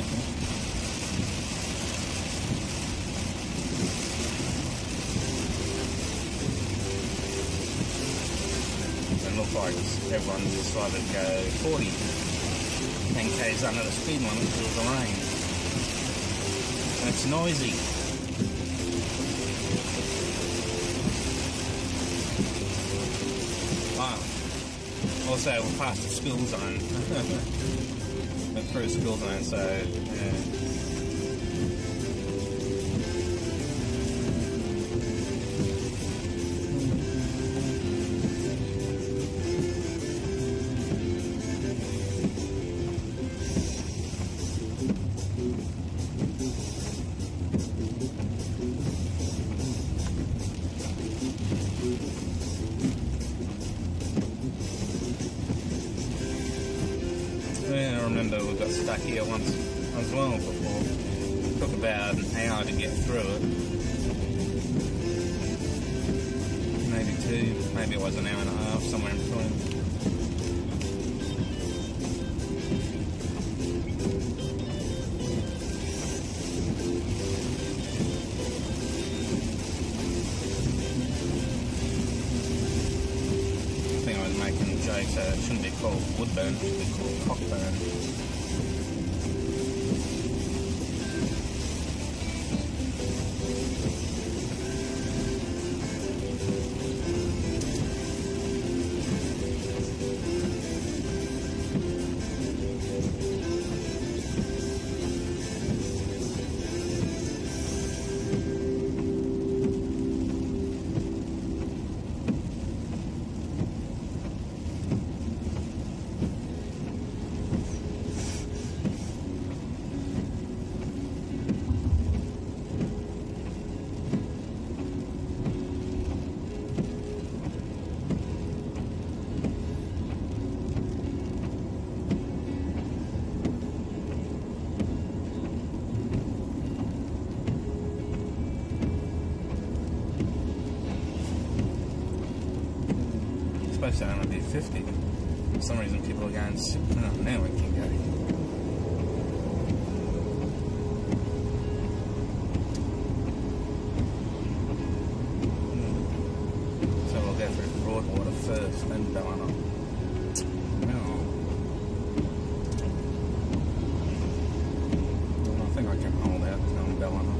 It looks like everyone decided to go forty, ten k's under the speed limit because of the rain. And it's noisy. Also, we're past the school zone. We're through a school zone, so yeah. Yeah, I remember we got stuck here once as well before. It took about an hour to get through it. Maybe two, maybe it was an hour and a half, somewhere in between. So it shouldn't be called Woodburn, it should be called Cockburn. Supposed to only be fifty. For some reason people are going, no, now we can go. So we'll go through Broadwater first, then Ballina. I think I can hold out on Ballina.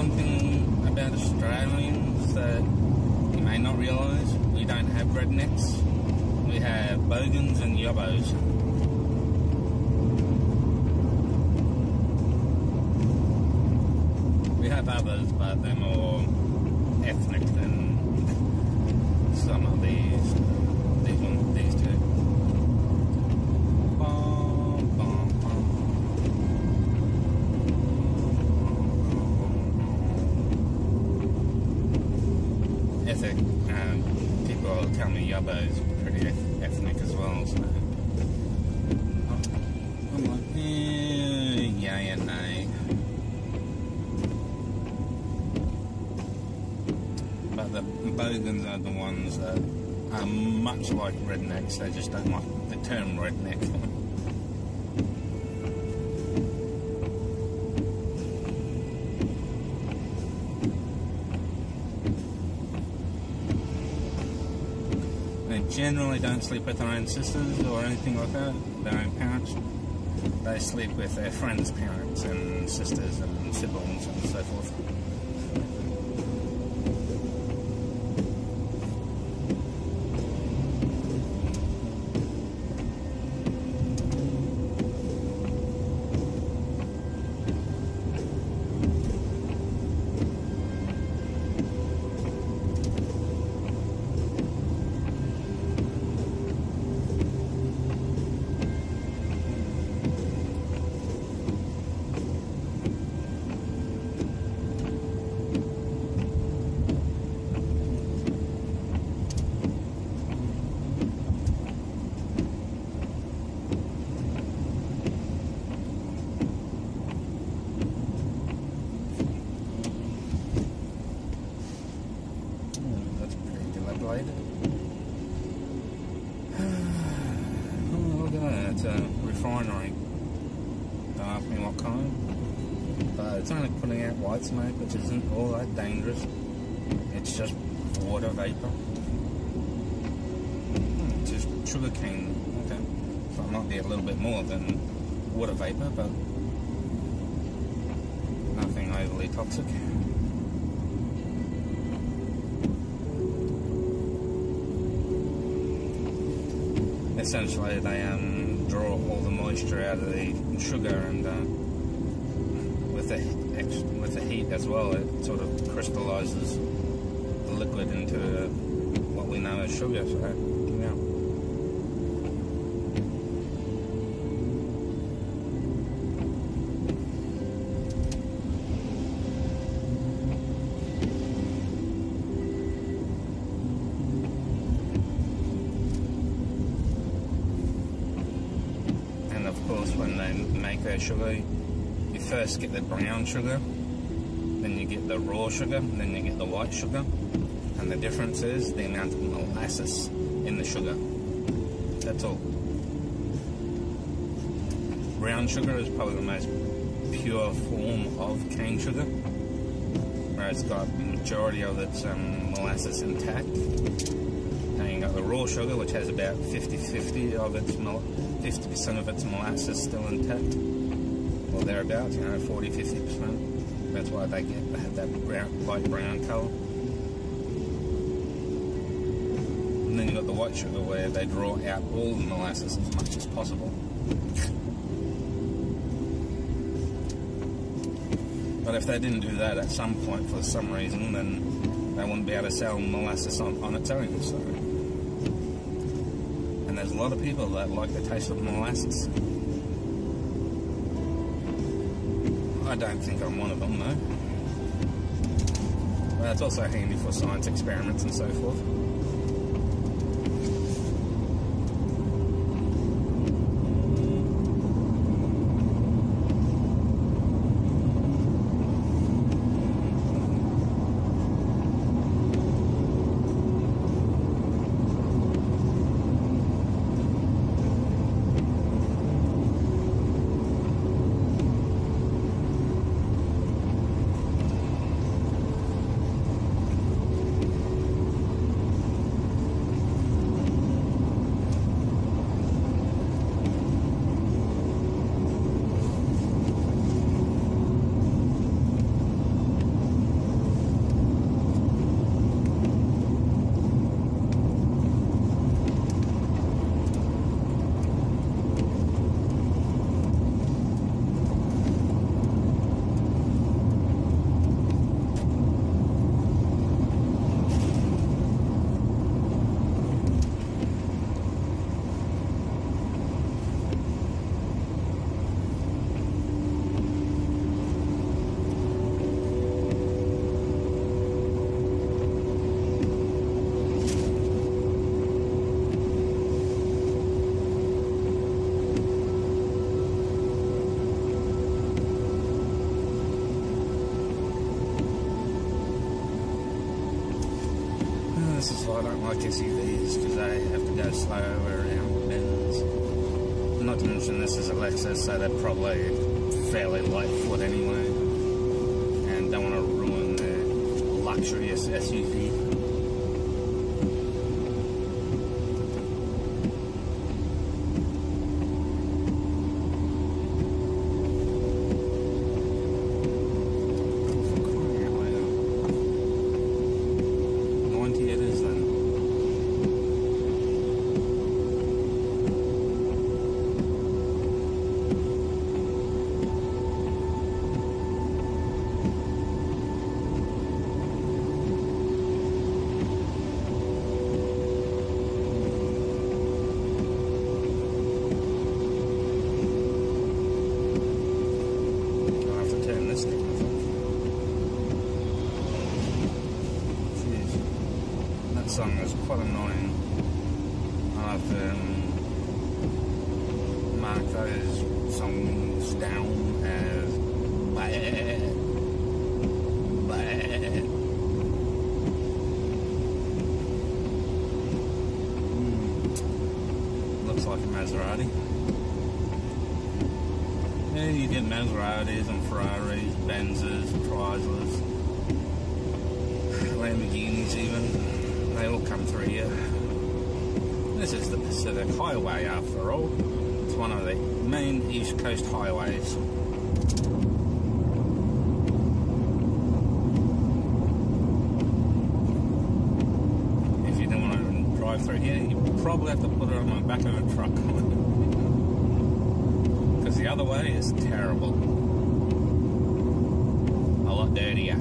one thing about Australians that you may not realise, we don't have rednecks. We have bogans and yobbos. We have others, but they're more ethnic than some of these. These ones, these two. Ethnic. Um, people tell me Yubbo's pretty ethnic as well. So. Oh, I'm like, eh, yeah and nay. But the bogans are the ones that are much like rednecks. They just don't like the term redneck. They generally don't sleep with their own sisters or anything like that, their own parents. They sleep with their friends' parents and sisters and siblings and so forth. Oh, look at that, it's a refinery. Don't ask me what kind, but it's only putting out white smoke, which isn't all that dangerous. It's just water vapour. Hmm, it's just sugar cane. Okay, so it might be a little bit more than water vapour, but nothing overly toxic. Essentially, they um, draw all the moisture out of the sugar, and uh, with the with the heat as well, it sort of crystallises the liquid into what we know as sugar. So, yeah. When they make their sugar, you first get the brown sugar, then you get the raw sugar, and then you get the white sugar, and the difference is the amount of molasses in the sugar. That's all. Brown sugar is probably the most pure form of cane sugar, where it's got the majority of its um, molasses intact. And you got the raw sugar, which has about fifty fifty of its fifty percent of its molasses still intact, or thereabouts, you know, forty to fifty percent. That's why they get they have that brown, light brown colour. And then you got the white sugar, where they draw out all the molasses as much as possible. But if they didn't do that at some point for some reason, then they wouldn't be able to sell molasses on, on its own. So. And there's a lot of people that like the taste of molasses. I don't think I'm one of them, though. But it's also handy for science experiments and so forth. this is why I don't like S U Vs, because they have to go slow around bends. Not to mention this is a Lexus, so they're probably fairly light foot anyway, and don't want to ruin their luxurious S U V. Song is quite annoying. I'll have to um, mark those songs down as bad, bad. Mm. Looks like a Maserati. Yeah, you get Maseratis and Ferraris, Benzes, Chryslers, Lamborghinis even. They all come through here. This is the Pacific Highway after all. It's one of the main East Coast highways. If you don't want to drive through here, you probably have to put it on the back of a truck. Because the other way is terrible. A lot dirtier.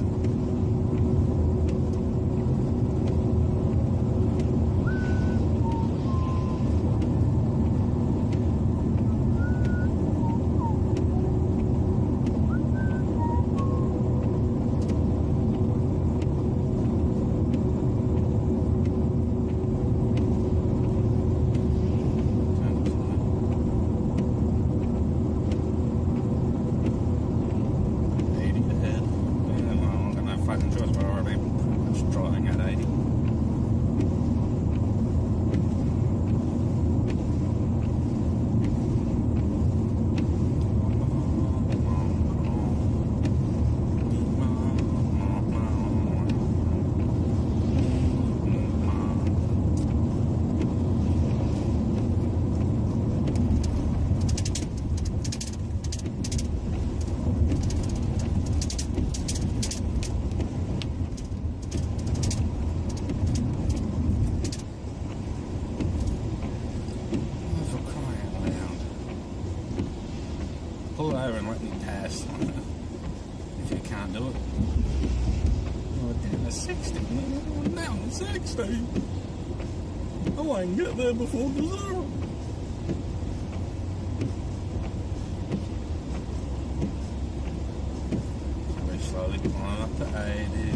Pull over and let me pass if you can't do it. Oh, down to sixty, man. Down to sixty. I won't get there before the zero. We slowly climb up to eighty.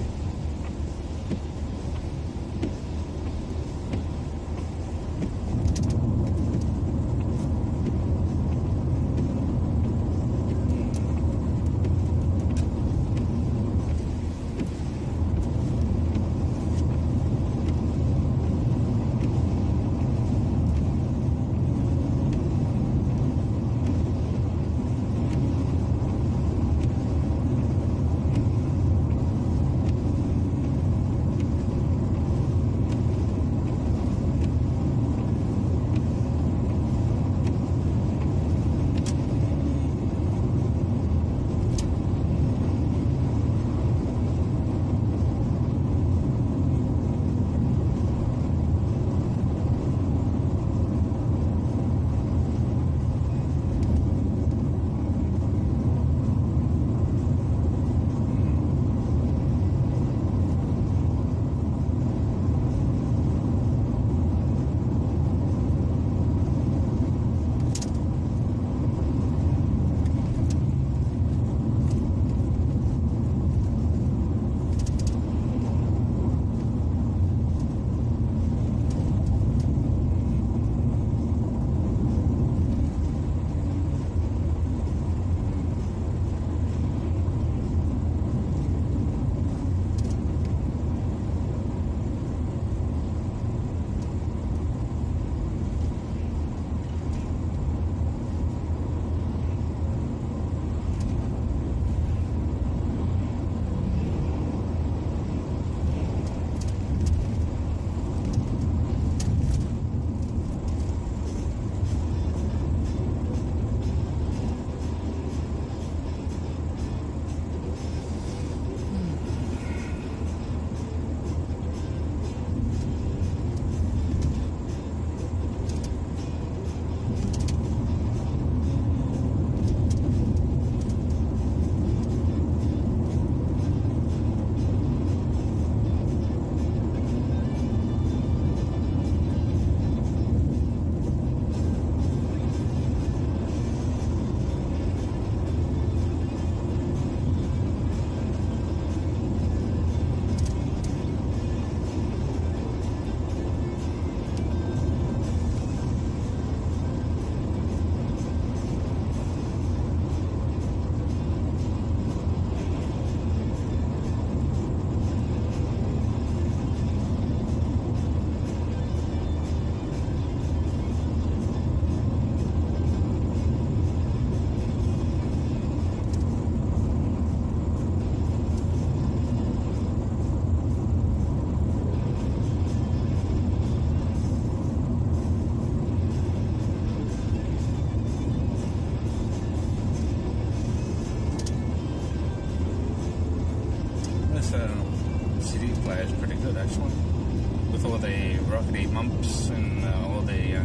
uh, C D player is pretty good actually. With all the rockety mumps and uh, all the uh,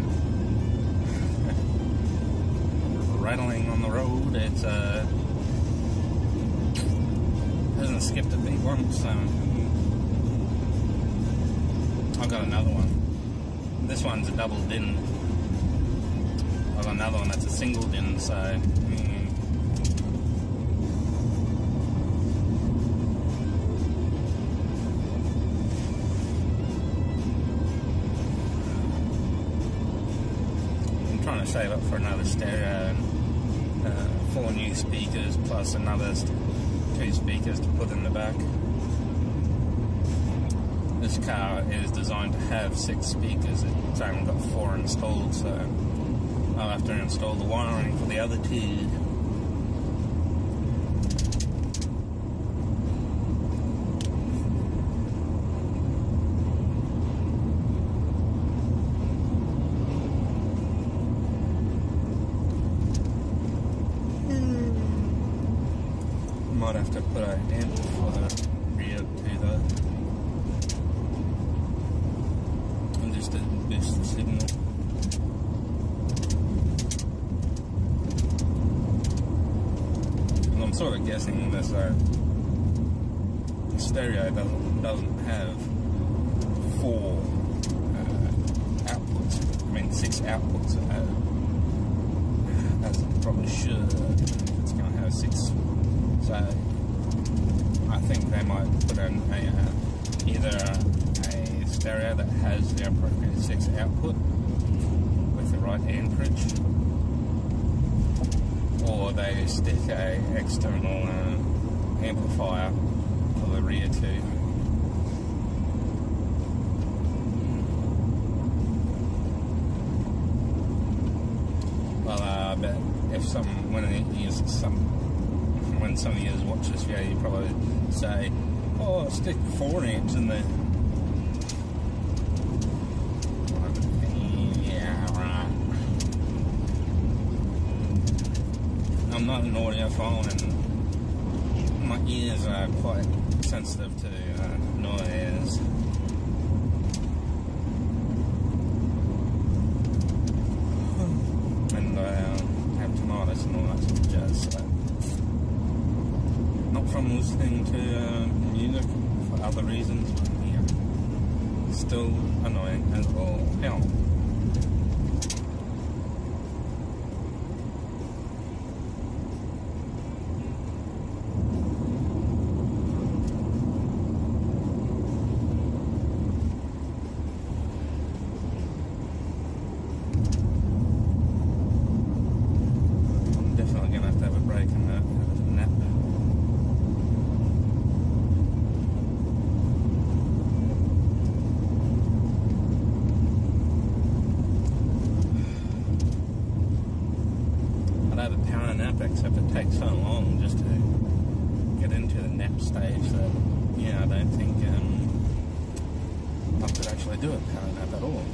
rattling on the road, it's uh, hasn't skipped a beat once. So I've got another one. This one's a double din. I've got another one that's a single din, so mm. I'm trying to save up for another stereo and uh, four new speakers plus another two speakers to put in the back. This car is designed to have six speakers. It's only got four installed, so I'll have to install the wiring for the other two. Might have to put an amp for the rear too though. And just to boost the signal. And I'm sort of guessing this uh, stereo doesn't, doesn't have four uh, outputs. I mean six outputs uh, as it probably should. It's going to have six. So I think they might put in a, uh, either a stereo that has the appropriate six output with the right amperage, or they stick a external uh, amplifier for the rear too. Well, uh, I bet if some when it uses some. When some of you watch this video, you probably say, "Oh, stick four amps in there." Yeah, right. I'm not an audiophile, and my ears are quite sensitive to uh, noise. And I uh, have tinnitus and all that sort of jazz. So. Not from listening to uh, music for other reasons, but yeah, still annoying as all hell. I'm definitely going to have to have a break and uh, have a nap. Except it takes so long just to get into the nap stage that, yeah, I don't think um, I could actually do a power nap at all.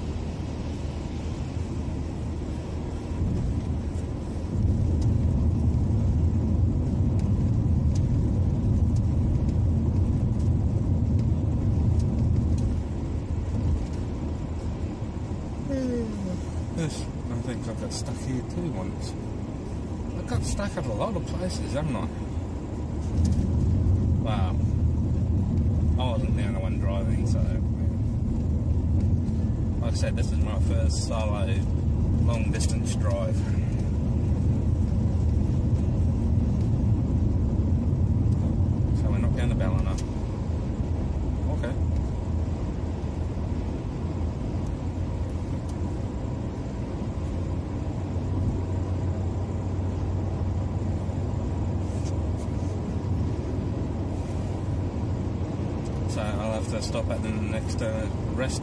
Yes, I think I got stuck here too once. I got stuck at a lot of places, haven't I? Wow. I wasn't the only one driving, so... Like I said, this is my first solo long distance drive. So we're not going to Ballina. Okay. So I'll have to stop at the next uh, rest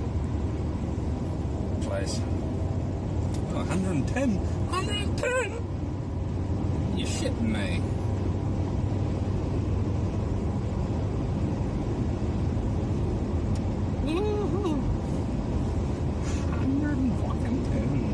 place. Oh, one hundred ten! one hundred ten! You're shitting me. Woohoo! one hundred ten.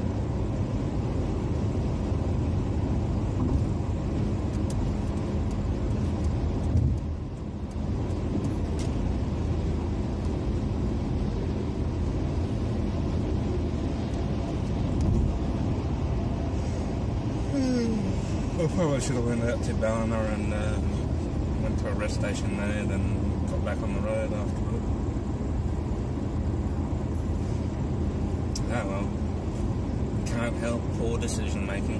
probably should have went out to Ballina and uh, went to a rest station there, then got back on the road afterward. Oh well, can't help poor decision making.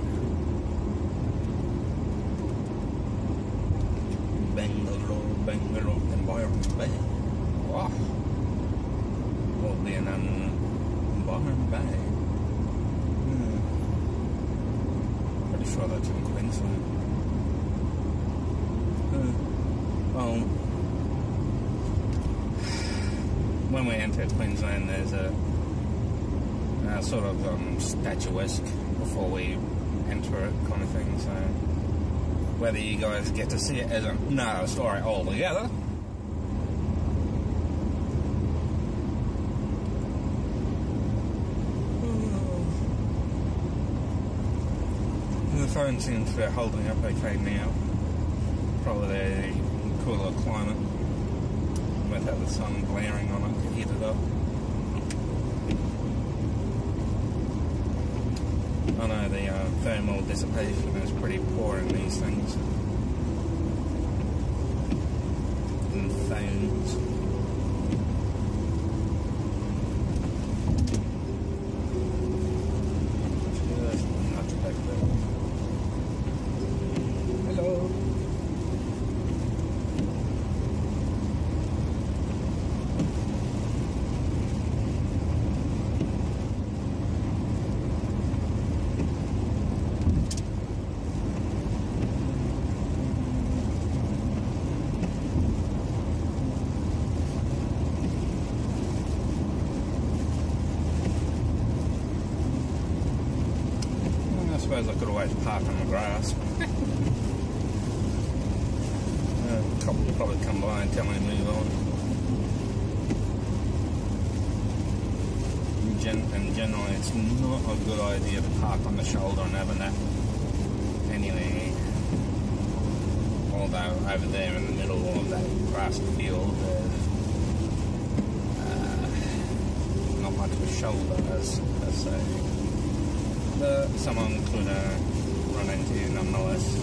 Bangalore, Bangalore, Environment Bay. Wow. Will be an Environment Bay. Hmm. Pretty sure that's in Queensland. Uh, well, when we enter Queensland, there's a, a sort of um, statuesque before we enter it kind of thing, so whether you guys get to see it as another story altogether. The phone seems to be holding up okay now. Probably a cooler climate without the sun glaring on it to heat it up. I know the uh, thermal dissipation is pretty poor in these things. And phones. Just not to take that. Hello. I suppose I could always park on the grass. uh, cop will probably come by and tell me to move on. And, gen and generally it's not a good idea to park on the shoulder and have a nap. Anyway, although over there in the middle of that grassy field there's uh, not much of a shoulder as, as say. Uh, someone could uh, run into nonetheless.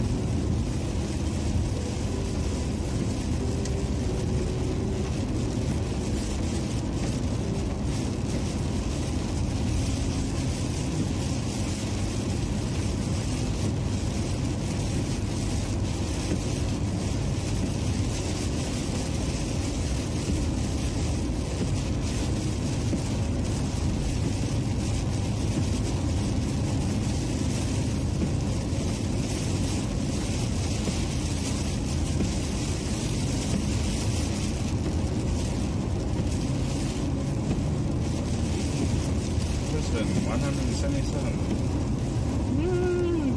one hundred seventy-seven. Mm.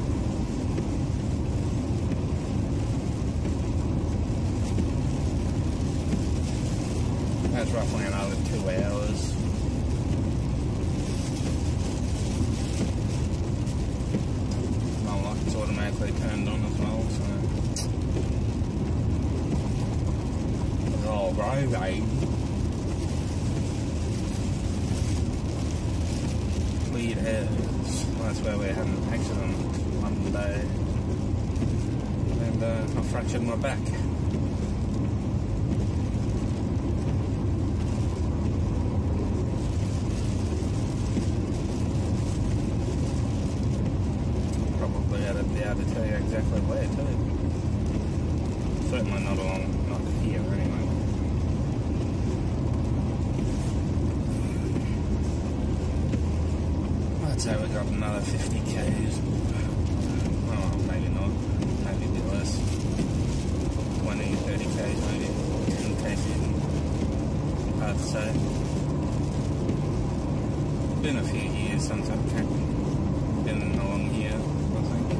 That's roughly another two hours. My light's automatically turned on as well, so it's all gravy. Lead heads. That's where we had an accident one day, and uh, I fractured my back. Probably ought to be able to tell you exactly where too. Certainly not along, not here anyway. I'd say we got another fifty kays. Oh, maybe not. Maybe a bit less. twenty, thirty kays maybe. ten kays even. Hard to say. Been a few years since I've been along here, I think.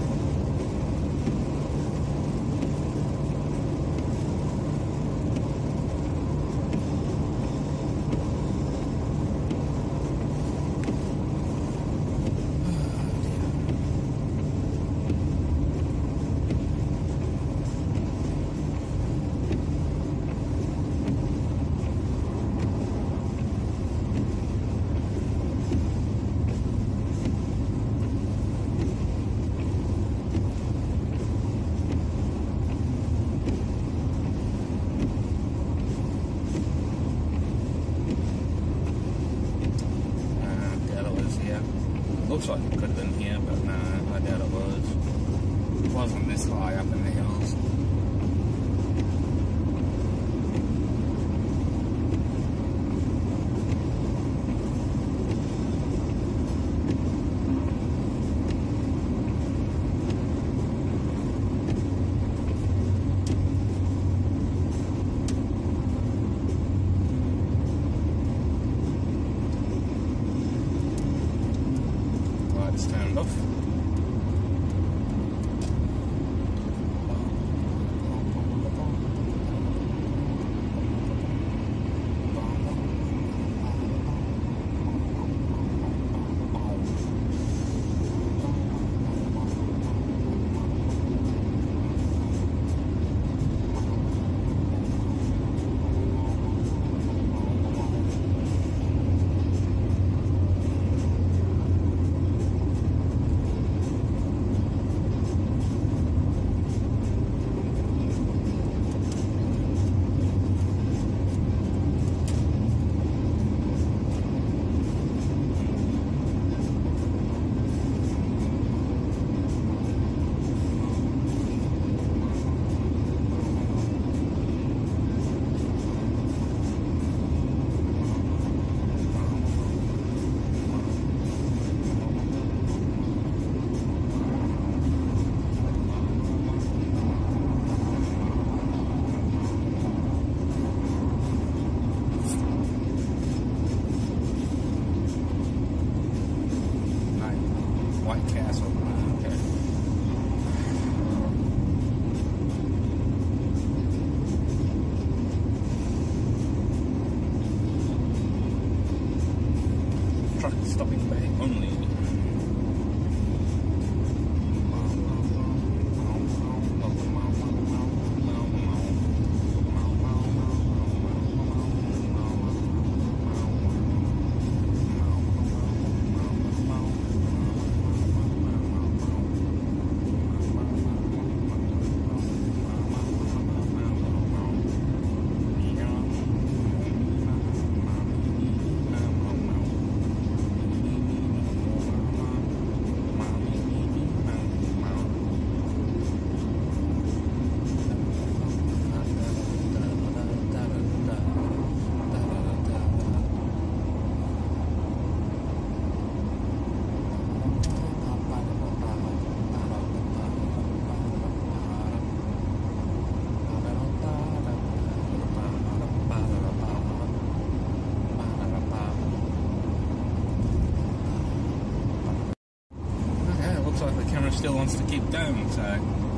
going, so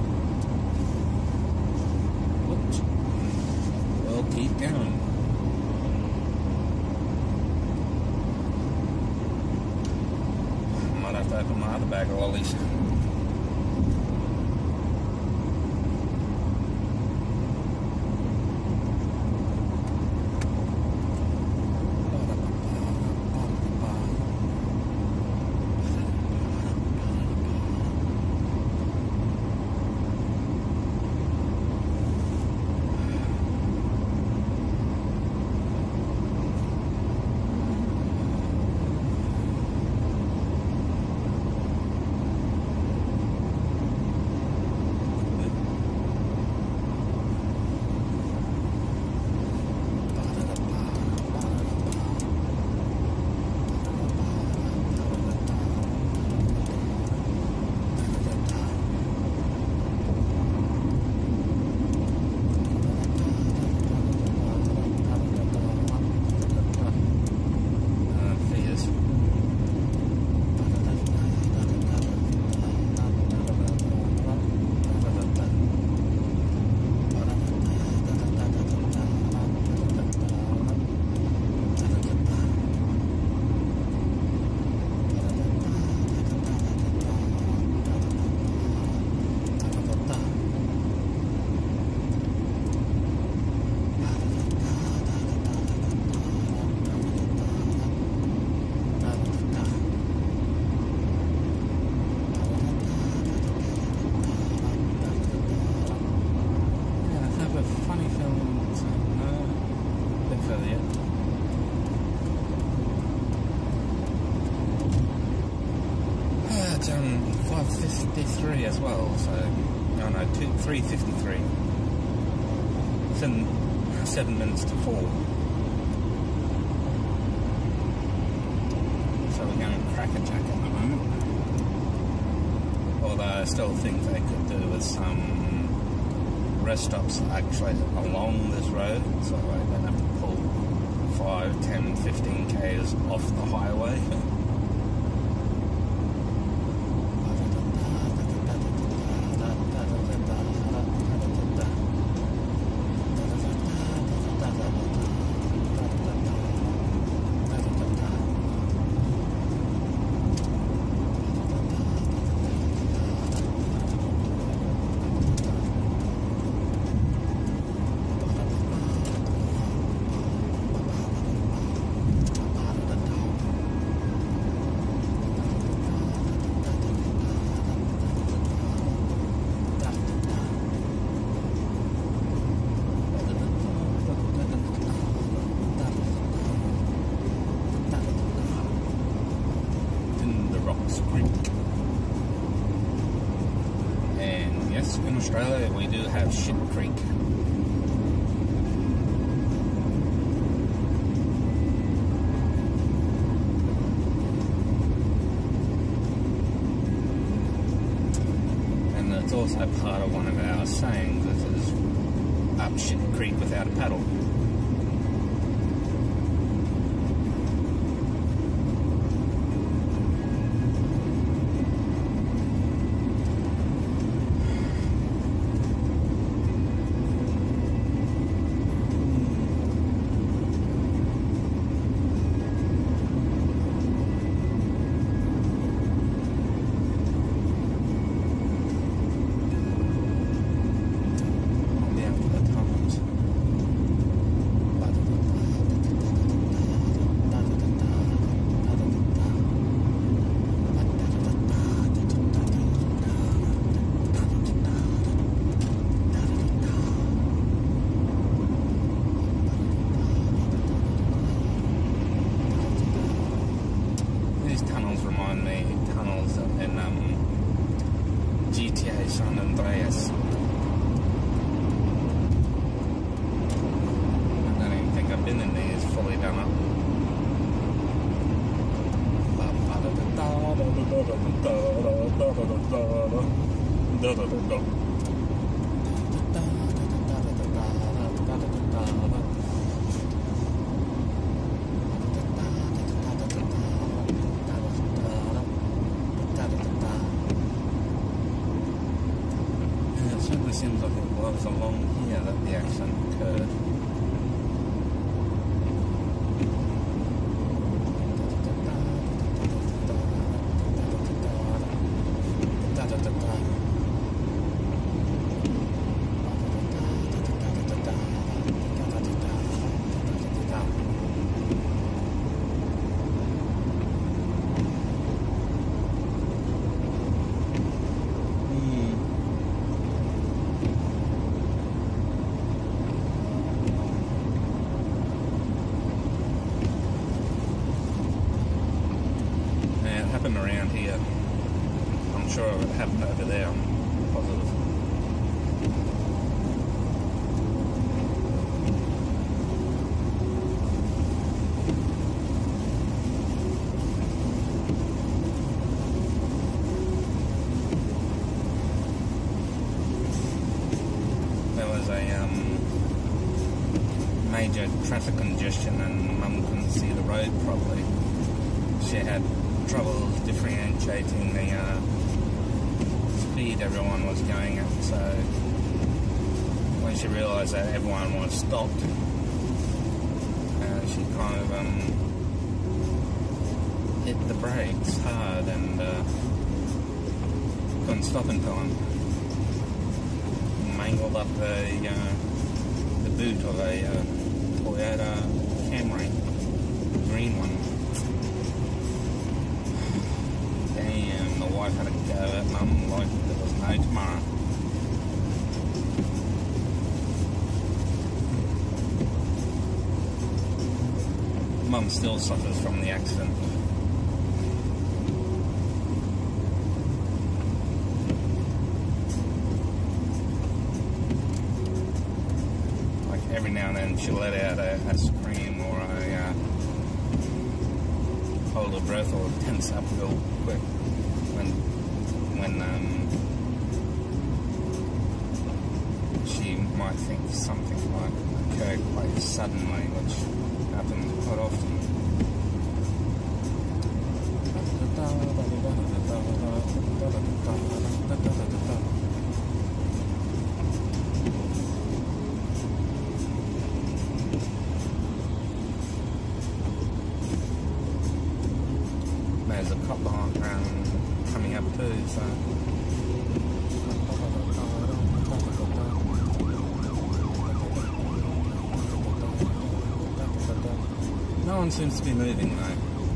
whoops, we'll keep going. Might have to open my other bag of lollies. fifty-three as well, so no, no, two, three fifty-three. It's in seven minutes to four. So we're going crackerjack at the moment. Although I still think they could do with some rest stops actually along this road, so I don't have to pull five, ten, fifteen k's off the highway. In Australia, we do have Shit Creek. And it's also part of one of our sayings that is up Shit Creek without a paddle. along here that the accident occurred. Around here. I'm sure it happened over there, I'm positive. There was a um, major traffic congestion and Mum couldn't see the road properly. She had trouble differentiating the uh, speed everyone was going at, so when she realised that everyone was stopped, uh, she kind of um, hit the brakes hard and uh, couldn't stop in time. Mangled up the, uh, the boot of a uh, Toyota Camry, green one. Damn, the wife had to go at Mum like there was no tomorrow. Mum still suffers from the accident. Like every now and then she'll let out a, a scream or a uh, hold her breath or tense up real quick when when um, she might think something might occur quite suddenly, which happens quite often. There's a cop behind um, coming up too, so no one seems to be moving though.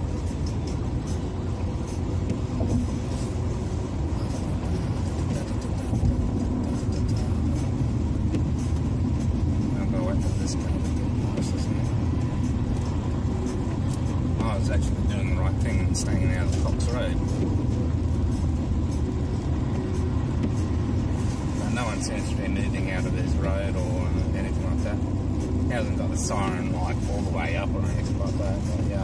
I'll go wait for this guy to get past, isn't it? I was actually doing the right thing and staying out of Cox Road. But no one seems to be moving out of his road or anything like that. He hasn't got the siren light all the way up or anything like that, but yeah.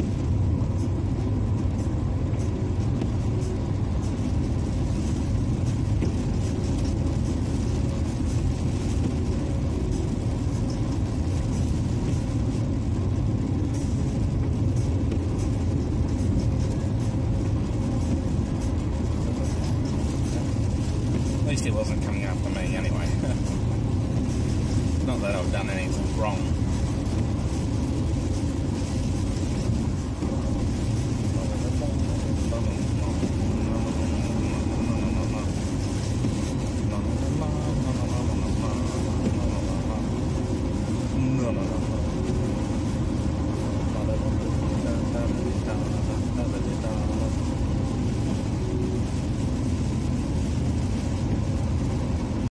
At least he wasn't coming after me anyway. Not that I've done anything wrong.